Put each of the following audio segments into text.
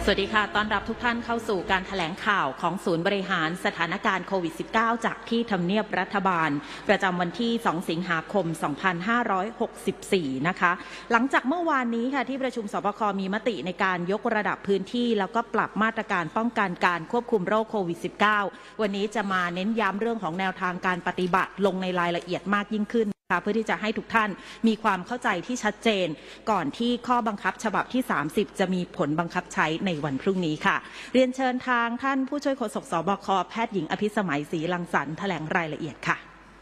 สวัสดีค่ะต้อนรับทุกท่านเข้าสู่การแถลงข่าวของศูนย์บริหารสถานการณ์โควิด -19 จากที่ทำเนียบรัฐบาลประจำวันที่ 2 สิงหาคม 2564 นะคะหลังจากเมื่อวานนี้ค่ะที่ประชุมสบคมีมติในการยกระดับพื้นที่แล้วก็ปรับมาตรการป้องกันการควบคุมโรคโควิด -19 วันนี้จะมาเน้นย้ำเรื่องของแนวทางการปฏิบัติลงในรายละเอียดมากยิ่งขึ้นเพื่อที่จะให้ทุกท่านมีความเข้าใจที่ชัดเจนก่อนที่ข้อบังคับฉบับที่ 30 จะมีผลบังคับใช้ในวันพรุ่งนี้ค่ะเรียนเชิญทางท่านผู้ช่วยโฆษกสบคแพทย์หญิงอภิสมัยศรีรังสรรค์แถลงรายละเอียดค่ะ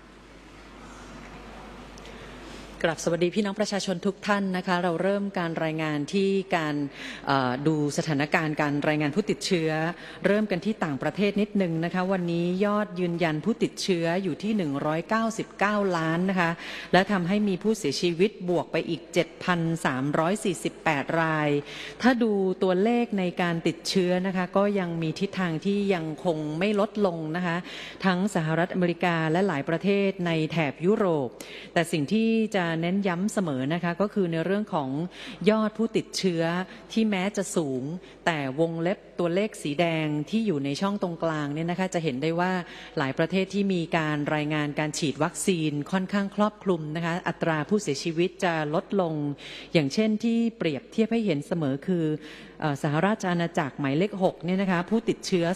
กราบสวัสดีพี่น้องประชาชนทุกท่านนะคะเราเริ่มการรายงานที่การดูสถานการณ์การรายงานผู้ติดเชื้อเริ่มกันที่ต่างประเทศนิดนึงนะคะวันนี้ยอดยืนยันผู้ติดเชื้ออยู่ที่199 ล้านนะคะและทำให้มีผู้เสียชีวิตบวกไปอีก 7,348 รายถ้าดูตัวเลขในการติดเชื้อนะคะก็ยังมีทิศทางที่ยังคงไม่ลดลงนะคะทั้งสหรัฐอเมริกาและหลายประเทศในแถบยุโรปแต่สิ่งที่จะเน้นย้ำเสมอนะคะก็คือในเรื่องของยอดผู้ติดเชื้อที่แม้จะสูงแต่วงเล็บตัวเลขสีแดงที่อยู่ในช่องตรงกลางเนี่ยนะคะจะเห็นได้ว่าหลายประเทศที่มีการรายงานการฉีดวัคซีนค่อนข้างครอบคลุมนะคะอัตราผู้เสียชีวิตจะลดลงอย่างเช่นที่เปรียบเทียบให้เห็นเสมอคือสหราชอาณาจักรหมายเลข6เนี่ยนะคะผู้ติดเชื้อ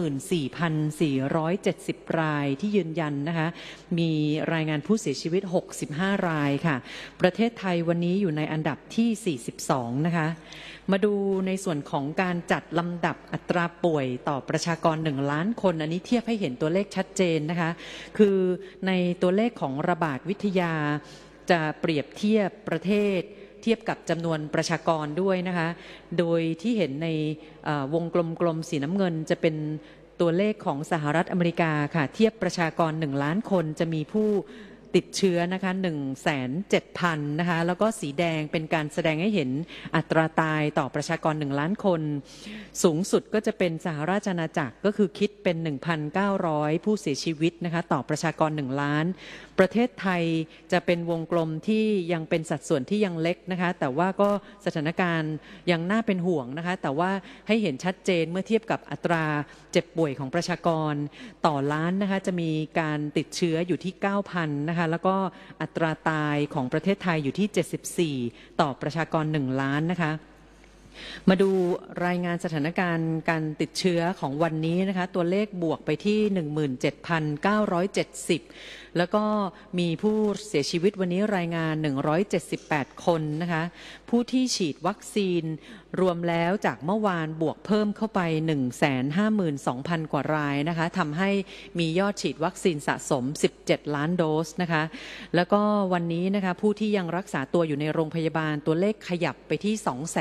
24,470 รายที่ยืนยันนะคะมีรายงานผู้เสียชีวิต65รายค่ะประเทศไทยวันนี้อยู่ในอันดับที่42นะคะมาดูในส่วนของการจัดลำดับอัตราป่วยต่อประชากร1 ล้านคนอันนี้เทียบให้เห็นตัวเลขชัดเจนนะคะคือในตัวเลขของระบาดวิทยาจะเปรียบเทียบประเทศเทียบกับจำนวนประชากรด้วยนะคะโดยที่เห็นในวงกลมๆสีน้ำเงินจะเป็นตัวเลขของสหรัฐอเมริกาค่ะเทียบประชากร1 ล้านคนจะมีผู้ติดเชื้อนะคะ107,000นะคะแล้วก็สีแดงเป็นการแสดงให้เห็นอัตราตายต่อประชากร1 ล้านคนสูงสุดก็จะเป็นสหราชอาณาจักรก็คือคิดเป็น 1,900 ผู้เสียชีวิตนะคะต่อประชากร1 ล้านประเทศไทยจะเป็นวงกลมที่ยังเป็นสัดส่วนที่ยังเล็กนะคะแต่ว่าก็สถานการณ์ยังน่าเป็นห่วงนะคะแต่ว่าให้เห็นชัดเจนเมื่อเทียบกับอัตราเจ็บป่วยของประชากรต่อล้านนะคะจะมีการติดเชื้ออยู่ที่ 9,000 นะคะแล้วก็อัตราตายของประเทศไทยอยู่ที่74ต่อประชากร1 ล้านนะคะมาดูรายงานสถานการณ์การติดเชื้อของวันนี้นะคะตัวเลขบวกไปที่ 17,970 แล้วก็มีผู้เสียชีวิตวันนี้รายงาน178 คนนะคะผู้ที่ฉีดวัคซีนรวมแล้วจากเมื่อวานบวกเพิ่มเข้าไป 152,000 กว่ารายนะคะทำให้มียอดฉีดวัคซีนสะสม17 ล้านโดสนะคะแล้วก็วันนี้นะคะผู้ที่ยังรักษาตัวอยู่ในโรงพยาบาลตัวเลขขยับไปที่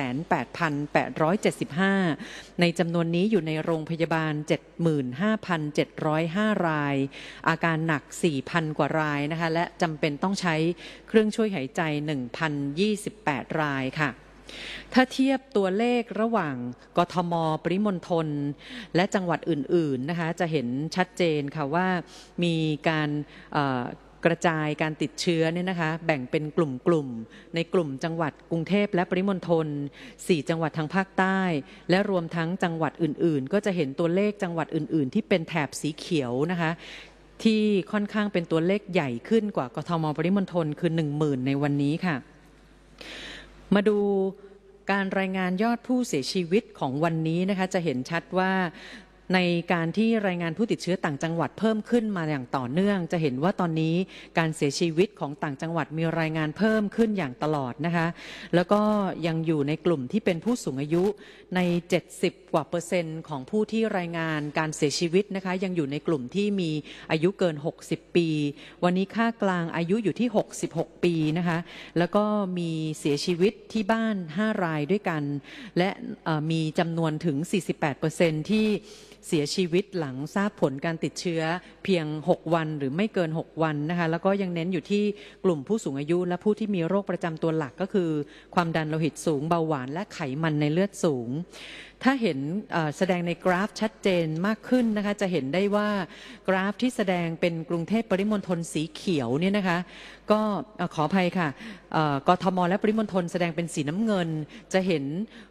28,875 ในจำนวนนี้อยู่ในโรงพยาบาล 75,705 รายอาการหนัก 4,000 กว่ารายนะคะและจำเป็นต้องใช้เครื่องช่วยหายใจ 1,028 รายค่ะถ้าเทียบตัวเลขระหว่างกทม.ปริมณฑลและจังหวัดอื่นๆนะคะจะเห็นชัดเจนค่ะว่ามีการกระจายการติดเชื้อเนี่ยนะคะแบ่งเป็นกลุ่มในกลุ่มจังหวัดกรุงเทพและปริมณฑล4 จังหวัดทางภาคใต้และรวมทั้งจังหวัดอื่นๆก็จะเห็นตัวเลขจังหวัดอื่นๆที่เป็นแถบสีเขียวนะคะที่ค่อนข้างเป็นตัวเลขใหญ่ขึ้นกว่ากทม.ปริมณฑลคือ 10,000 ในวันนี้ค่ะมาดูการรายงานยอดผู้เสียชีวิตของวันนี้นะคะจะเห็นชัดว่าในการที่รายงานผู้ติดเชื้อต่างจังหวัดเพิ่มขึ้นมาอย่างต่อเนื่องจะเห็นว่าตอนนี้การเสียชีวิตของต่างจังหวัดมีรายงานเพิ่มขึ้นอย่างตลอดนะคะแล้วก็ยังอยู่ในกลุ่มที่เป็นผู้สูงอายุใน70 กว่า%ของผู้ที่รายงานการเสียชีวิตนะคะยังอยู่ในกลุ่มที่มีอายุเกิน60 ปีวันนี้ค่ากลางอายุอยู่ที่66 ปีนะคะแล้วก็มีเสียชีวิตที่บ้าน5 รายด้วยกันและมีจำนวนถึง 48% ที่เสียชีวิตหลังทราบผลการติดเชื้อเพียง6 วันหรือไม่เกิน6 วันนะคะแล้วก็ยังเน้นอยู่ที่กลุ่มผู้สูงอายุและผู้ที่มีโรคประจำตัวหลักก็คือความดันโลหิตสูงเบาหวานและไขมันในเลือดสูงถ้าเห็นแสดงในกราฟชัดเจนมากขึ้นนะคะจะเห็นได้ว่ากราฟที่แสดงเป็นกรุงเทพปริมณฑลสีเขียวเนี่ยนะคะก็ขออภัยค่ะกทมและปริมณฑลแสดงเป็นสีน้ำเงินจะเห็น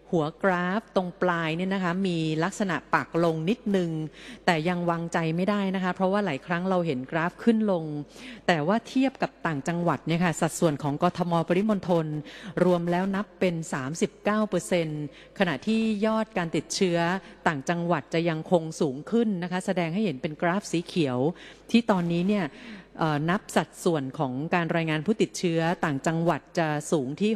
หัวกราฟตรงปลายเนี่ยนะคะมีลักษณะปักลงนิดนึงแต่ยังวางใจไม่ได้นะคะเพราะว่าหลายครั้งเราเห็นกราฟขึ้นลงแต่ว่าเทียบกับต่างจังหวัดเนี่ยค่ะสัดส่วนของกทมปริมณฑลรวมแล้วนับเป็น 39% ขณะที่ยอดการติดเชื้อต่างจังหวัดจะยังคงสูงขึ้นนะคะแสดงให้เห็นเป็นกราฟสีเขียวที่ตอนนี้เนี่ยนับสัดส่วนของการรายงานผู้ติดเชื้อต่างจังหวัดจะสูงที่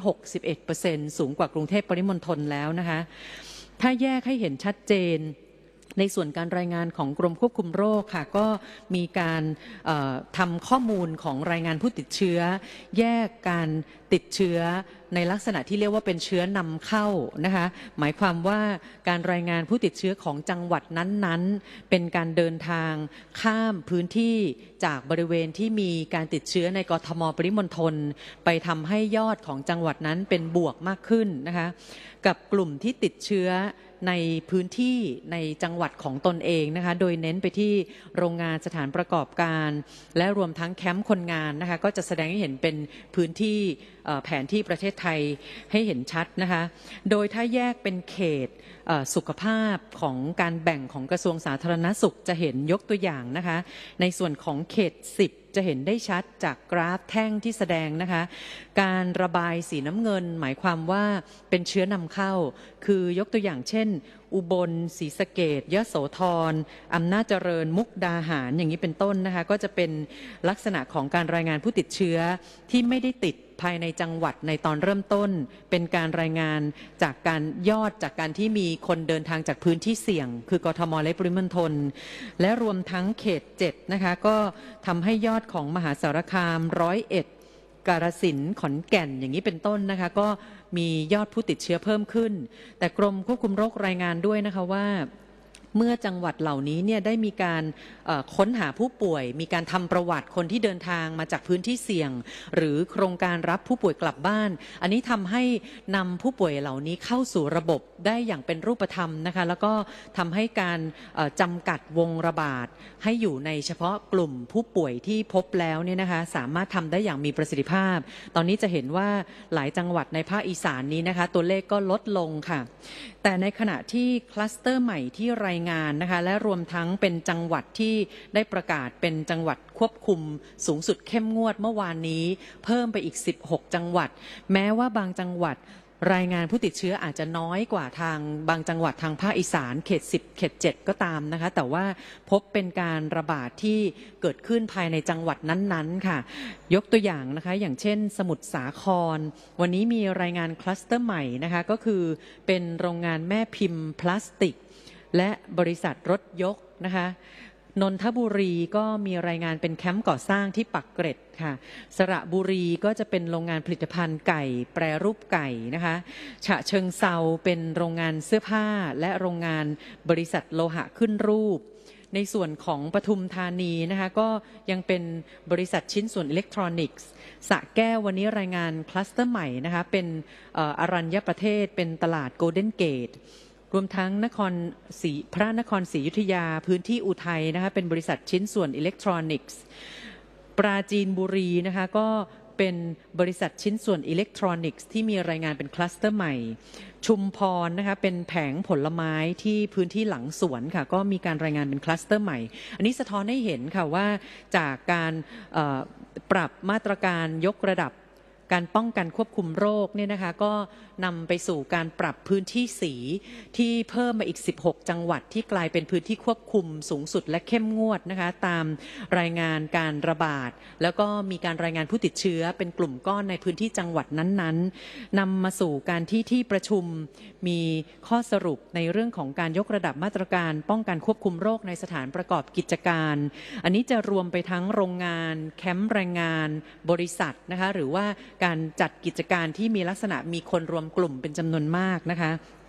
61% สูงกว่ากรุงเทพปริมณฑลแล้วนะคะถ้าแยกให้เห็นชัดเจนในส่วนการรายงานของกรมควบคุมโรคค่ะก็มีการทำข้อมูลของรายงานผู้ติดเชื้อแยกการติดเชื้อในลักษณะที่เรียกว่าเป็นเชื้อนำเข้านะคะหมายความว่าการรายงานผู้ติดเชื้อของจังหวัดนั้นๆเป็นการเดินทางข้ามพื้นที่จากบริเวณที่มีการติดเชื้อในกทมปริมณฑลไปทำให้ยอดของจังหวัดนั้นเป็นบวกมากขึ้นนะคะกับกลุ่มที่ติดเชื้อในพื้นที่ในจังหวัดของตนเองนะคะโดยเน้นไปที่โรงงานสถานประกอบการและรวมทั้งแคมป์คนงานนะคะก็จะแสดงให้เห็นเป็นพื้นที่แผนที่ประเทศไทยให้เห็นชัดนะคะโดยถ้าแยกเป็นเขตสุขภาพของการแบ่งของกระทรวงสาธารณสุขจะเห็นยกตัวอย่างนะคะในส่วนของเขต10จะเห็นได้ชัดจากกราฟแท่งที่แสดงนะคะการระบายสีน้ำเงินหมายความว่าเป็นเชื้อนำเข้าคือยกตัวอย่างเช่นอุบลศรีสะเกษยโสธรอำนาจเจริญมุกดาหารอย่างนี้เป็นต้นนะคะก็จะเป็นลักษณะของการรายงานผู้ติดเชื้อที่ไม่ได้ติดภายในจังหวัดในตอนเริ่มต้นเป็นการรายงานจากการยอดจากการที่มีคนเดินทางจากพื้นที่เสี่ยงคือกทมและปริมณฑลและรวมทั้งเขต7นะคะก็ทำให้ยอดของมหาสารคาม101กาฬสินธุ์ขอนแก่นอย่างนี้เป็นต้นนะคะก็มียอดผู้ติดเชื้อเพิ่มขึ้นแต่กรมควบคุมโรครายงานด้วยนะคะว่าเมื่อจังหวัดเหล่านี้เนี่ยได้มีการค้นหาผู้ป่วยมีการทำประวัติคนที่เดินทางมาจากพื้นที่เสี่ยงหรือโครงการรับผู้ป่วยกลับบ้านอันนี้ทำให้นำผู้ป่วยเหล่านี้เข้าสู่ระบบได้อย่างเป็นรูปธรรมนะคะแล้วก็ทำให้การจำกัดวงระบาดให้อยู่ในเฉพาะกลุ่มผู้ป่วยที่พบแล้วเนี่ยนะคะสามารถทำได้อย่างมีประสิทธิภาพตอนนี้จะเห็นว่าหลายจังหวัดในภาคอีสานนี้นะคะตัวเลขก็ลดลงค่ะแต่ในขณะที่คลัสเตอร์ใหม่ที่รายงานนะคะและรวมทั้งเป็นจังหวัดที่ได้ประกาศเป็นจังหวัดควบคุมสูงสุดเข้มงวดเมื่อวานนี้เพิ่มไปอีก16จังหวัดแม้ว่าบางจังหวัดรายงานผู้ติดเชื้ออาจจะน้อยกว่าทางบางจังหวัดทางภาคอีสานเขต10เขต7ก็ตามนะคะแต่ว่าพบเป็นการระบาดที่เกิดขึ้นภายในจังหวัดนั้นๆค่ะยกตัวอย่างนะคะอย่างเช่นสมุทรสาครวันนี้มีรายงานคลัสเตอร์ใหม่นะคะก็คือเป็นโรงงานแม่พิมพ์พลาสติกและบริษัทรถยกนะคะนนทบุรีก็มีรายงานเป็นแคมป์ก่อสร้างที่ปักเกร็ดค่ะสระบุรีก็จะเป็นโรงงานผลิตภัณฑ์ไก่แปรรูปไก่นะคะฉะเชิงเซาเป็นโรงงานเสื้อผ้าและโรงงานบริษัทโลหะขึ้นรูปในส่วนของปทุมธานีนะคะก็ยังเป็นบริษัทชิ้นส่วนอิเล็กทรอนิกส์สระแก้ววันนี้รายงานคลัสเตอร์ใหม่นะคะเป็นอรัญญประเทศเป็นตลาดโกลเด้นเกตรวมทั้งพระนครศรีอยุธยาพื้นที่อุทัยนะคะเป็นบริษัทชิ้นส่วนอิเล็กทรอนิกส์ปราจีนบุรีนะคะก็เป็นบริษัทชิ้นส่วนอิเล็กทรอนิกส์ที่มีรายงานเป็นคลัสเตอร์ใหม่ชุมพรนะคะเป็นแผงผลไม้ที่พื้นที่หลังสวนค่ะก็มีการรายงานเป็นคลัสเตอร์ใหม่อันนี้สะท้อนให้เห็นค่ะว่าจากการปรับมาตรการยกระดับการป้องกันควบคุมโรคเนี่ยนะคะก็นำไปสู่การปรับพื้นที่สีที่เพิ่มมาอีก16จังหวัดที่กลายเป็นพื้นที่ควบคุมสูงสุดและเข้มงวดนะคะตามรายงานการระบาดแล้วก็มีการรายงานผู้ติดเชื้อเป็นกลุ่มก้อนในพื้นที่จังหวัดนั้นๆนำมาสู่การที่ประชุมมีข้อสรุปในเรื่องของการยกระดับมาตรการป้องกันควบคุมโรคในสถานประกอบกิจการอันนี้จะรวมไปทั้งโรงงานแคมป์แรงงานบริษัทนะคะหรือว่าการจัดกิจการที่มีลักษณะมีคนรวมกลุ่มเป็นจำนวนมากนะคะ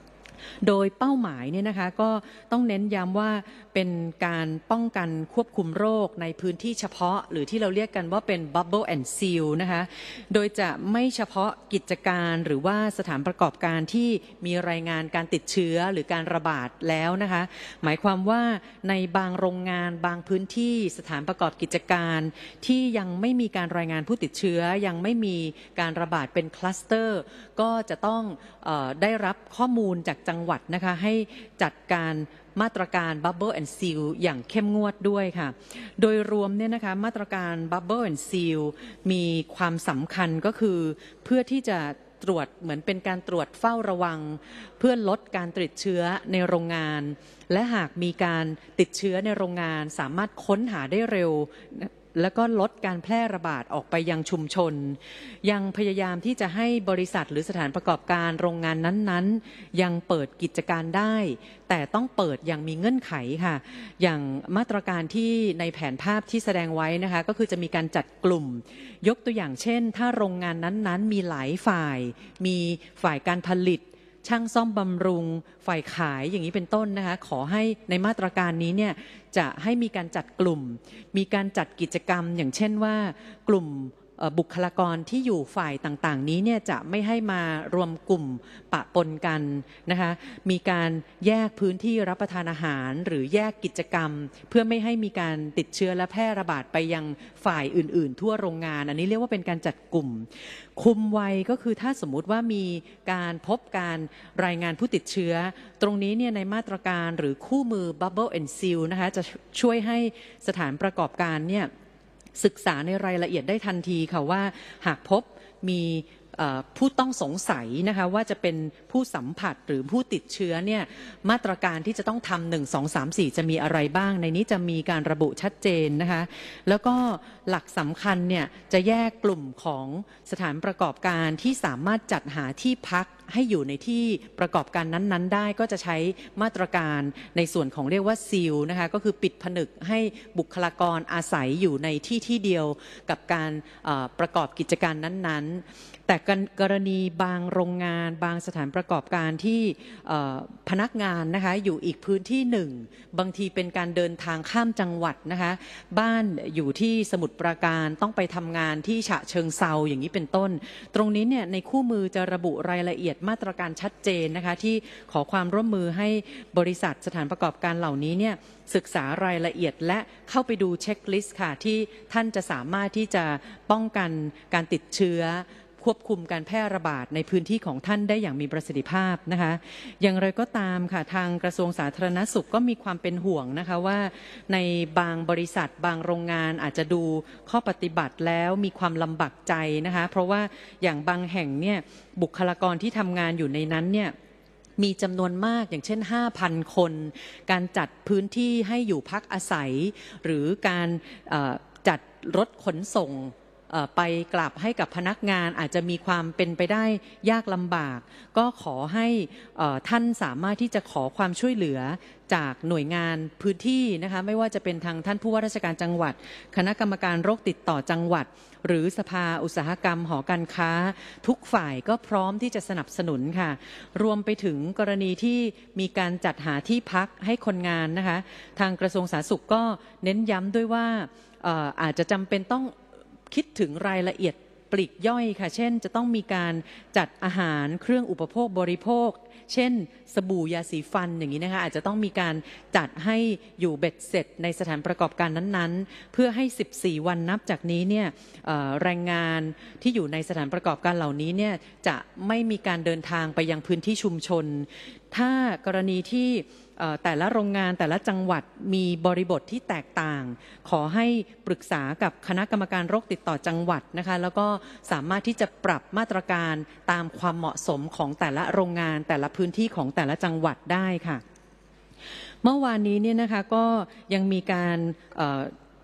โดยเป้าหมายเนี่ยนะคะก็ต้องเน้นย้ำว่าเป็นการป้องกันควบคุมโรคในพื้นที่เฉพาะหรือที่เราเรียกกันว่าเป็น Bubble and Seal นะคะโดยจะไม่เฉพาะกิจการหรือว่าสถานประกอบการที่มีรายงานการติดเชื้อหรือการระบาดแล้วนะคะหมายความว่าในบางโรงงานบางพื้นที่สถานประกอบกิจการที่ยังไม่มีการรายงานผู้ติดเชื้อยังไม่มีการระบาดเป็นคลัสเตอร์ก็จะต้องได้รับข้อมูลจากจังหวัดนะคะให้จัดการมาตรการ Bubble and Seal อย่างเข้มงวดด้วยค่ะโดยรวมเนี่ยนะคะมาตรการ Bubble and Seal มีความสำคัญก็คือเพื่อที่จะตรวจเหมือนเป็นการตรวจเฝ้าระวังเพื่อลดการติดเชื้อในโรงงานและหากมีการติดเชื้อในโรงงานสามารถค้นหาได้เร็วแล้วก็ลดการแพร่ระบาดออกไปยังชุมชนยังพยายามที่จะให้บริษัทหรือสถานประกอบการโรงงานนั้นๆยังเปิดกิจการได้แต่ต้องเปิดอย่างมีเงื่อนไขค่ะอย่างมาตรการที่ในแผนภาพที่แสดงไว้นะคะก็คือจะมีการจัดกลุ่มยกตัวอย่างเช่นถ้าโรงงานนั้นๆมีหลายฝ่ายมีฝ่ายการผลิตช่างซ่อมบำรุงฝ่ายขายอย่างนี้เป็นต้นนะคะขอให้ในมาตรการนี้เนี่ยจะให้มีการจัดกลุ่มมีการจัดกิจกรรมอย่างเช่นว่ากลุ่มบุคลากรที่อยู่ฝ่ายต่างๆนี้เนี่ยจะไม่ให้มารวมกลุ่มปะปนกันนะคะมีการแยกพื้นที่รับประทานอาหารหรือแยกกิจกรรมเพื่อไม่ให้มีการติดเชื้อและแพร่ระบาดไปยังฝ่ายอื่นๆทั่วโรงงานอันนี้เรียกว่าเป็นการจัดกลุ่มคุมไวก็คือถ้าสมมุติว่ามีการพบการรายงานผู้ติดเชื้อตรงนี้เนี่ยในมาตรการหรือคู่มือ Bubble and Seal นะคะจะช่วยให้สถานประกอบการเนี่ยศึกษาในรายละเอียดได้ทันทีค่ะว่าหากพบมีผู้ต้องสงสัยนะคะว่าจะเป็นผู้สัมผัสหรือผู้ติดเชื้อเนี่ยมาตรการที่จะต้องทำ1 2 3 4จะมีอะไรบ้างในนี้จะมีการระบุชัดเจนนะคะแล้วก็หลักสำคัญเนี่ยจะแยกกลุ่มของสถานประกอบการที่สามารถจัดหาที่พักให้อยู่ในที่ประกอบการนั้นๆได้ก็จะใช้มาตรการในส่วนของเรียกว่าซีลนะคะก็คือปิดผนึกให้บุคลากรอาศัยอยู่ในที่เดียวกับการประกอบกิจการนั้นๆแต่กรณีบางโรงงานบางสถานประกอบการที่พนักงานนะคะอยู่อีกพื้นที่หนึ่งบางทีเป็นการเดินทางข้ามจังหวัดนะคะบ้านอยู่ที่สมุทรปราการต้องไปทำงานที่ฉะเชิงเซาอย่างนี้เป็นต้นตรงนี้เนี่ยในคู่มือจะระบุรายละเอียดมาตรการชัดเจนนะคะที่ขอความร่วมมือให้บริษัทสถานประกอบการเหล่านี้เนี่ยศึกษารายละเอียดและเข้าไปดูเช็คลิสต์ค่ะที่ท่านจะสามารถที่จะป้องกันการติดเชื้อควบคุมการแพร่ระบาดในพื้นที่ของท่านได้อย่างมีประสิทธิภาพนะคะอย่างไรก็ตามค่ะทางกระทรวงสาธารณสุขก็มีความเป็นห่วงนะคะว่าในบางบริษัทบางโรงงานอาจจะดูข้อปฏิบัติแล้วมีความลำบากใจนะคะเพราะว่าอย่างบางแห่งเนี่ยบุคลากรที่ทำงานอยู่ในนั้นเนี่ยมีจำนวนมากอย่างเช่น 5,000 คนการจัดพื้นที่ให้อยู่พักอาศัยหรือการจัดรถขนส่งไปกลับให้กับพนักงานอาจจะมีความเป็นไปได้ยากลำบากก็ขอให้ท่านสามารถที่จะขอความช่วยเหลือจากหน่วยงานพื้นที่นะคะไม่ว่าจะเป็นทางท่านผู้ว่าราชการจังหวัดคณะกรรมการโรคติดต่อจังหวัดหรือสภาอุตสาหกรรมหอการค้าทุกฝ่ายก็พร้อมที่จะสนับสนุนค่ะรวมไปถึงกรณีที่มีการจัดหาที่พักให้คนงานนะคะทางกระทรวงสาธารณสุขก็เน้นย้ำด้วยว่าอาจจะจำเป็นต้องคิดถึงรายละเอียดปลีกย่อยค่ะเช่นจะต้องมีการจัดอาหารเครื่องอุปโภคบริโภคเช่นสบู่ยาสีฟันอย่างนี้นะคะอาจจะต้องมีการจัดให้อยู่เบ็ดเสร็จในสถานประกอบการนั้นๆเพื่อให้14วันนับจากนี้เนี่ยแรงงานที่อยู่ในสถานประกอบการเหล่านี้เนี่ยจะไม่มีการเดินทางไปยังพื้นที่ชุมชนถ้ากรณีที่แต่ละโรงงานแต่ละจังหวัดมีบริบทที่แตกต่างขอให้ปรึกษากับคณะกรรมการโรคติดต่อจังหวัดนะคะแล้วก็สามารถที่จะปรับมาตรการตามความเหมาะสมของแต่ละโรงงานแต่ละพื้นที่ของแต่ละจังหวัดได้ค่ะเมื่อวานนี้เนี่ยนะคะก็ยังมีการ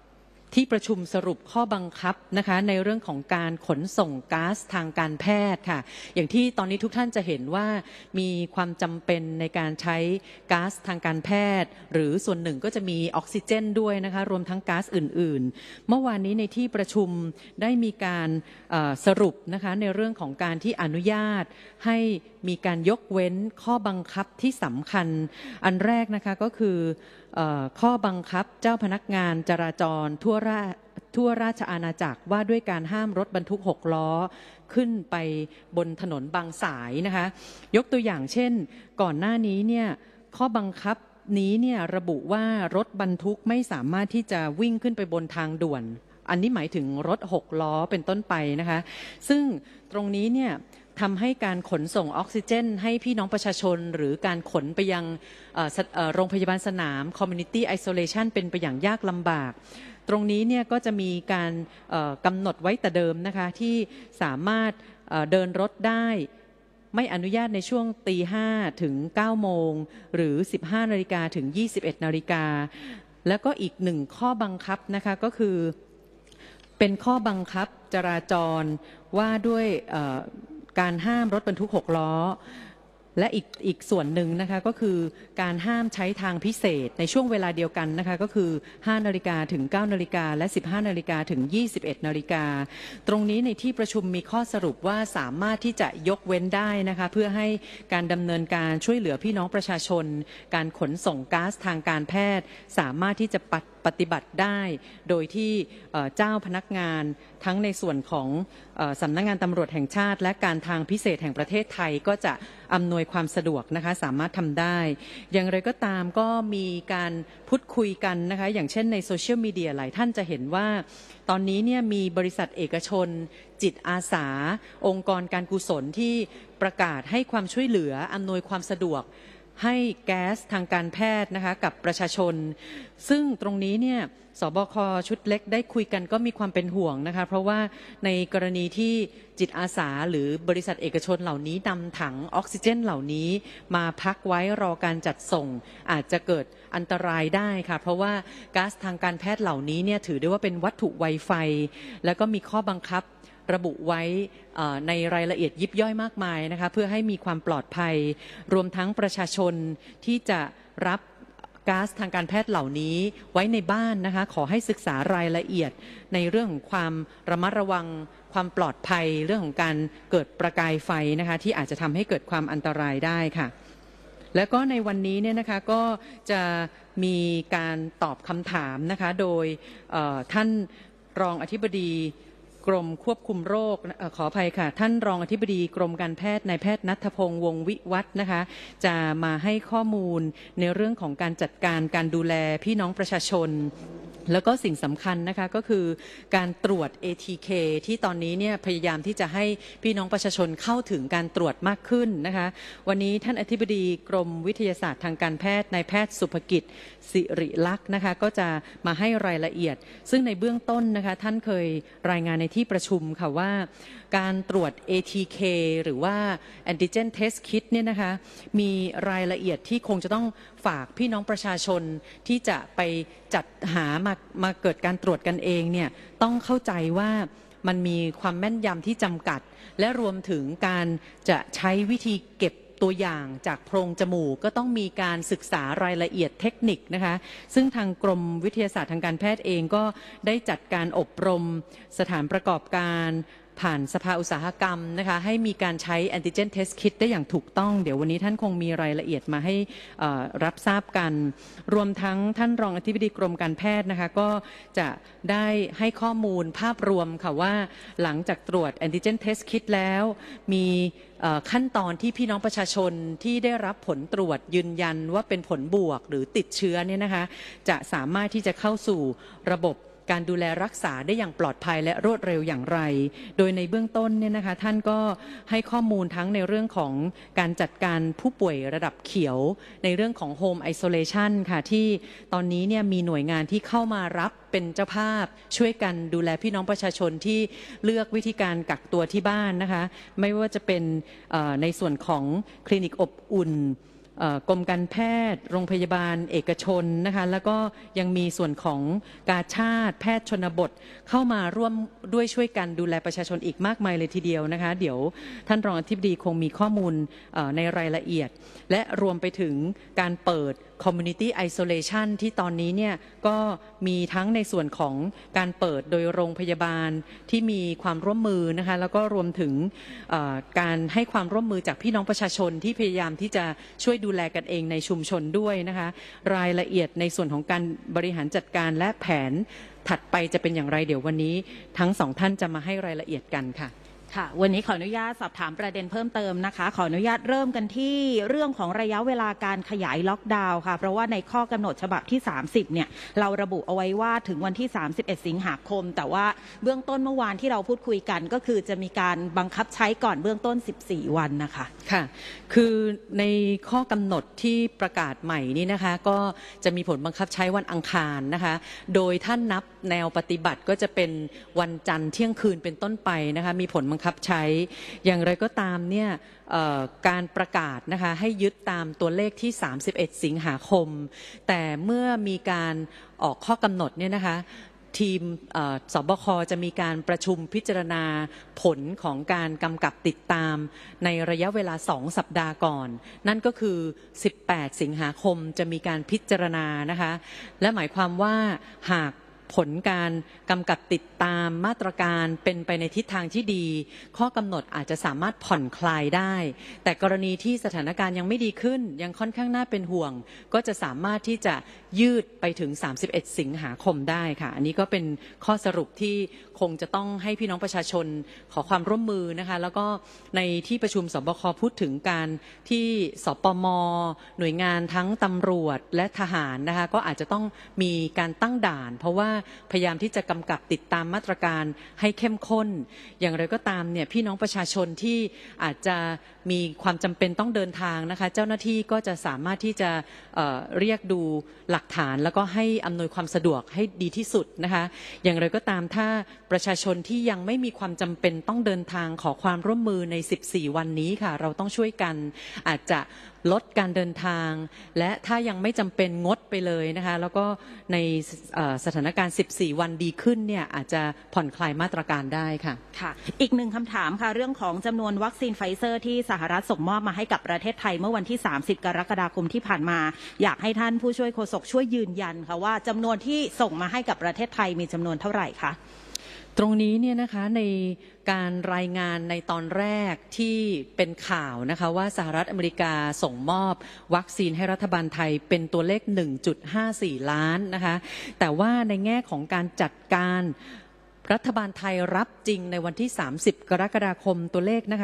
ที่ประชุมสรุปข้อบังคับนะคะในเรื่องของการขนส่งก๊าซทางการแพทย์ค่ะอย่างที่ตอนนี้ทุกท่านจะเห็นว่ามีความจำเป็นในการใช้ก๊าซทางการแพทย์หรือส่วนหนึ่งก็จะมีออกซิเจนด้วยนะคะรวมทั้งก๊าซอื่นๆเมื่อวานนี้ในที่ประชุมได้มีการสรุปนะคะในเรื่องของการที่อนุญาตให้มีการยกเว้นข้อบังคับที่สำคัญอันแรกนะคะก็คือข้อบังคับเจ้าพนักงานจราจรทั่วราชอาณาจักรว่าด้วยการห้ามรถบรรทุก6ล้อขึ้นไปบนถนนบางสายนะคะยกตัวอย่างเช่นก่อนหน้านี้เนี่ยข้อบังคับนี้เนี่ยระบุว่ารถบรรทุกไม่สามารถที่จะวิ่งขึ้นไปบนทางด่วนอันนี้หมายถึงรถ6ล้อเป็นต้นไปนะคะซึ่งตรงนี้เนี่ยทำให้การขนส่งออกซิเจนให้พี่น้องประชาชนหรือการขนไปยังโรงพยาบาลสนาม Community Isolation เป็นไปอย่างยากลำบากตรงนี้เนี่ยก็จะมีการกำหนดไว้แต่เดิมนะคะที่สามารถเดินรถได้ไม่อนุญาตในช่วงตี 5 ถึง 9 โมงหรือ 15 นาฬิกาถึง 21 นาฬิกาแล้วก็อีกหนึ่งข้อบังคับนะคะก็คือเป็นข้อบังคับจราจรว่าด้วยการห้ามรถบรรทุก6ล้อและอีกส่วนหนึ่งนะคะก็คือการห้ามใช้ทางพิเศษในช่วงเวลาเดียวกันนะคะก็คือ 5 นาฬิกาถึง 9 นาฬิกาและ 15 นาฬิกาถึง 21 นาฬิกาตรงนี้ในที่ประชุมมีข้อสรุปว่าสามารถที่จะยกเว้นได้นะคะเพื่อให้การดำเนินการช่วยเหลือพี่น้องประชาชนการขนส่งก๊าซทางการแพทย์สามารถที่จะปฏิบัติได้โดยที่เจ้าพนักงานทั้งในส่วนของสำนักงานตำรวจแห่งชาติและการทางพิเศษแห่งประเทศไทยก็จะอำนวยความสะดวกนะคะสามารถทำได้อย่างไรก็ตามก็มีการพูดคุยกันนะคะอย่างเช่นในโซเชียลมีเดียหลายท่านจะเห็นว่าตอนนี้เนี่ยมีบริษัทเอกชนจิตอาสาองค์กรการกุศลที่ประกาศให้ความช่วยเหลืออำนวยความสะดวกให้แก๊สทางการแพทย์นะคะกับประชาชนซึ่งตรงนี้เนี่ยสบคชุดเล็กได้คุยกันก็มีความเป็นห่วงนะคะเพราะว่าในกรณีที่จิตอาสาหรือบริษัทเอกชนเหล่านี้นำถังออกซิเจนเหล่านี้มาพักไว้รอการจัดส่งอาจจะเกิดอันตรายได้ค่ะเพราะว่าก๊าซทางการแพทย์เหล่านี้เนี่ยถือได้ว่าเป็นวัตถุไวไฟแล้วก็มีข้อบังคับระบุไว้ในรายละเอียดยิบย่อยมากมายนะคะเพื่อให้มีความปลอดภัยรวมทั้งประชาชนที่จะรับก๊าซทางการแพทย์เหล่านี้ไว้ในบ้านนะคะขอให้ศึกษารายละเอียดในเรื่องของความระมัดระวังความปลอดภัยเรื่องของการเกิดประกายไฟนะคะที่อาจจะทำให้เกิดความอันตรายได้ค่ะแล้วก็ในวันนี้เนี่ยนะคะก็จะมีการตอบคำถามนะคะโดยท่านรองอธิบดีกรมควบคุมโรคขออภัยค่ะท่านรองอธิบดีกรมการแพทย์นายแพทย์ณัฐพงษ์วงศ์วิวัฒน์นะคะจะมาให้ข้อมูลในเรื่องของการจัดการการดูแลพี่น้องประชาชนแล้วก็สิ่งสำคัญนะคะก็คือการตรวจ ATK ที่ตอนนี้เนี่ยพยายามที่จะให้พี่น้องประชาชนเข้าถึงการตรวจมากขึ้นนะคะวันนี้ท่านอธิบดีกรมวิทยาศาสตร์ทางการแพทย์นายแพทย์สุภกิจสิริลักษณ์นะคะก็จะมาให้รายละเอียดซึ่งในเบื้องต้นนะคะท่านเคยรายงานในที่ประชุมค่ะว่าการตรวจ ATK หรือว่า Antigen Test Kit เนี่ยนะคะมีรายละเอียดที่คงจะต้องฝากพี่น้องประชาชนที่จะไปจัดหามาเกิดการตรวจกันเองเนี่ยต้องเข้าใจว่ามันมีความแม่นยำที่จำกัดและรวมถึงการจะใช้วิธีเก็บตัวอย่างจากโพรงจมูกก็ต้องมีการศึกษารายละเอียดเทคนิคนะคะซึ่งทางกรมวิทยาศาสตร์ทางการแพทย์เองก็ได้จัดการอบรมสถานประกอบการผ่านสภาอุตสาหกรรมนะคะให้มีการใช้ Antigen Test Kit ได้อย่างถูกต้องเดี๋ยววันนี้ท่านคงมีรายละเอียดมาให้รับทราบกันรวมทั้งท่านรองอธิบดีกรมการแพทย์นะคะก็จะได้ให้ข้อมูลภาพรวมค่ะว่าหลังจากตรวจ Antigen Test Kit แล้วมีขั้นตอนที่พี่น้องประชาชนที่ได้รับผลตรวจยืนยันว่าเป็นผลบวกหรือติดเชื้อเนี่ยนะคะจะสามารถที่จะเข้าสู่ระบบการดูแลรักษาได้อย่างปลอดภัยและรวดเร็วอย่างไรโดยในเบื้องต้นเนี่ยนะคะท่านก็ให้ข้อมูลทั้งในเรื่องของการจัดการผู้ป่วยระดับเขียวในเรื่องของ Home Isolation ค่ะที่ตอนนี้เนี่ยมีหน่วยงานที่เข้ามารับเป็นเจ้าภาพช่วยกันดูแลพี่น้องประชาชนที่เลือกวิธีการกักตัวที่บ้านนะคะไม่ว่าจะเป็นในส่วนของคลินิกอบอุ่นกรมการแพทย์โรงพยาบาลเอกชนนะคะแล้วก็ยังมีส่วนของกาชาดแพทย์ชนบทเข้ามาร่วมด้วยช่วยกันดูแลประชาชนอีกมากมายเลยทีเดียวนะคะเดี๋ยวท่านรองอธิบดีคงมีข้อมูลในรายละเอียดและรวมไปถึงการเปิด Community Isolation ที่ตอนนี้เนี่ยก็มีทั้งในส่วนของการเปิดโดยโรงพยาบาลที่มีความร่วมมือนะคะแล้วก็รวมถึงการให้ความร่วมมือจากพี่น้องประชาชนที่พยายามที่จะช่วยดูแลกันเองในชุมชนด้วยนะคะรายละเอียดในส่วนของการบริหารจัดการและแผนถัดไปจะเป็นอย่างไรเดี๋ยววันนี้ทั้งสองท่านจะมาให้รายละเอียดกันค่ะค่ะวันนี้ขออนุญาตสอบถามประเด็นเพิ่มเติมนะคะขออนุญาตเริ่มกันที่เรื่องของระยะเวลาการขยายล็อกดาวน์ค่ะเพราะว่าในข้อกำหนดฉบับที่30เนี่ยเราระบุเอาไว้ว่าถึงวันที่31สิงหาคมแต่ว่าเบื้องต้นเมื่อวานที่เราพูดคุยกันก็คือจะมีการบังคับใช้ก่อนเบื้องต้น14วันนะคะค่ะคือในข้อกำหนดที่ประกาศใหม่นี้นะคะก็จะมีผลบังคับใช้วันอังคารนะคะโดยท่านนับแนวปฏิบัติก็จะเป็นวันจันทร์เที่ยงคืนเป็นต้นไปนะคะมีผลบังคับใช้อย่างไรก็ตามเนี่ยการประกาศนะคะให้ยึดตามตัวเลขที่31สิงหาคมแต่เมื่อมีการออกข้อกำหนดเนี่ยนะคะทีมสบคจะมีการประชุมพิจารณาผลของการกำกับติดตามในระยะเวลา2สัปดาห์ก่อนนั่นก็คือ18สิงหาคมจะมีการพิจารณานะคะและหมายความว่าหากผลการกำกับติดตามมาตรการเป็นไปในทิศทางที่ดีข้อกำหนดอาจจะสามารถผ่อนคลายได้แต่กรณีที่สถานการณ์ยังไม่ดีขึ้นยังค่อนข้างน่าเป็นห่วงก็จะสามารถที่จะยืดไปถึง31สิงหาคมได้ค่ะอันนี้ก็เป็นข้อสรุปที่คงจะต้องให้พี่น้องประชาชนขอความร่วมมือนะคะแล้วก็ในที่ประชุมสบคพูดถึงการที่สปม.หน่วยงานทั้งตำรวจและทหารนะคะก็อาจจะต้องมีการตั้งด่านเพราะว่าพยายามที่จะกำกับติดตามมาตรการให้เข้มข้นอย่างไรก็ตามเนี่ยพี่น้องประชาชนที่อาจจะมีความจำเป็นต้องเดินทางนะคะเจ้าหน้าที่ก็จะสามารถที่จะเรียกดูหลักฐานแล้วก็ให้อำนวยความสะดวกให้ดีที่สุดนะคะอย่างไรก็ตามถ้าประชาชนที่ยังไม่มีความจำเป็นต้องเดินทางขอความร่วมมือใน14วันนี้ค่ะเราต้องช่วยกันอาจจะลดการเดินทางและถ้ายังไม่จำเป็นงดไปเลยนะคะแล้วก็ในสถานการณ์14วันดีขึ้นเนี่ยอาจจะผ่อนคลายมาตรการได้ค่ะค่ะอีกหนึ่งคำถามค่ะเรื่องของจำนวนวัคซีนไฟเซอร์ที่สหรัฐส่งมอบมาให้กับประเทศไทยเมื่อวันที่30กรกฎาคมที่ผ่านมาอยากให้ท่านผู้ช่วยโฆษกช่วยยืนยันค่ะว่าจำนวนที่ส่งมาให้กับประเทศไทยมีจำนวนเท่าไหร่คะตรงนี้เนี่ยนะคะในการรายงานในตอนแรกที่เป็นข่าวนะคะว่าสหรัฐอเมริกาส่งมอบวัคซีนให้รัฐบาลไทยเป็นตัวเลข 1.54 ล้านนะคะแต่ว่าในแง่ของการจัดการรัฐบาลไทยรับจริงในวันที่30กรกฎาคมตัวเลขนะคะ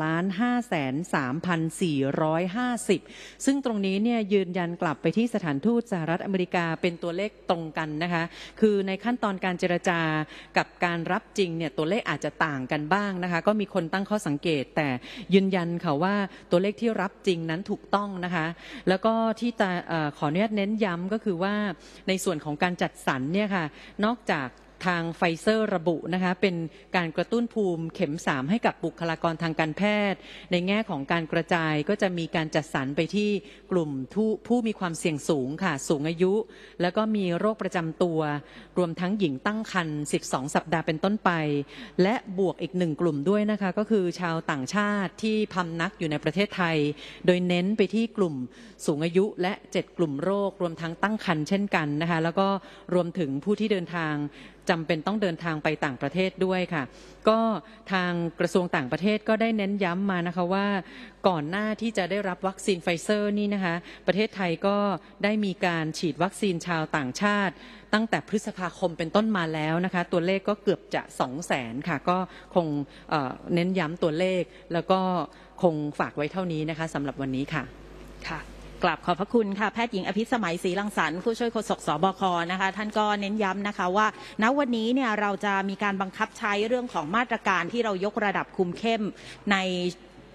1,503,450 ซึ่งตรงนี้เนี่ยยืนยันกลับไปที่สถานทูตสหรัฐอเมริกาเป็นตัวเลขตรงกันนะคะคือในขั้นตอนการเจรจากับการรับจริงเนี่ยตัวเลขอาจจะต่างกันบ้างนะคะก็มีคนตั้งข้อสังเกตแต่ยืนยันค่ะว่าตัวเลขที่รับจริงนั้นถูกต้องนะคะแล้วก็ที่ขออนุญาตเน้นย้ำก็คือว่าในส่วนของการจัดสรรเนี่ยค่ะนอกจากทางไฟเซอร์ระบุนะคะเป็นการกระตุ้นภูมิเข็ม3ให้กับบุคลากรทางการแพทย์ในแง่ของการกระจายก็จะมีการจัดสรรไปที่กลุ่มผู้มีความเสี่ยงสูงค่ะสูงอายุแล้วก็มีโรคประจำตัวรวมทั้งหญิงตั้งครรภ์12สัปดาห์เป็นต้นไปและบวกอีก1กลุ่มด้วยนะคะก็คือชาวต่างชาติที่พำนักอยู่ในประเทศไทยโดยเน้นไปที่กลุ่มสูงอายุและ7กลุ่มโรครวมทั้งตั้งครรภ์เช่นกันนะคะแล้วก็รวมถึงผู้ที่เดินทางจำเป็นต้องเดินทางไปต่างประเทศด้วยค่ะก็ทางกระทรวงต่างประเทศก็ได้เน้นย้ำมานะคะว่าก่อนหน้าที่จะได้รับวัคซีนไฟเซอร์นี่นะคะประเทศไทยก็ได้มีการฉีดวัคซีนชาวต่างชาติตั้งแต่พฤษภาคมเป็นต้นมาแล้วนะคะตัวเลขก็เกือบจะ 200,000 ค่ะก็คงเน้นย้ำตัวเลขแล้วก็คงฝากไว้เท่านี้นะคะสำหรับวันนี้ค่ะค่ะกราบขอบพระคุณค่ะแพทย์หญิงอภิสมัยศรีรังสรรค์ผู้ช่วยโฆษกสบคนะคะท่านก็เน้นย้ำนะคะว่าณวันนี้เนี่ยเราจะมีการบังคับใช้เรื่องของมาตรการที่เรายกระดับคุมเข้มใน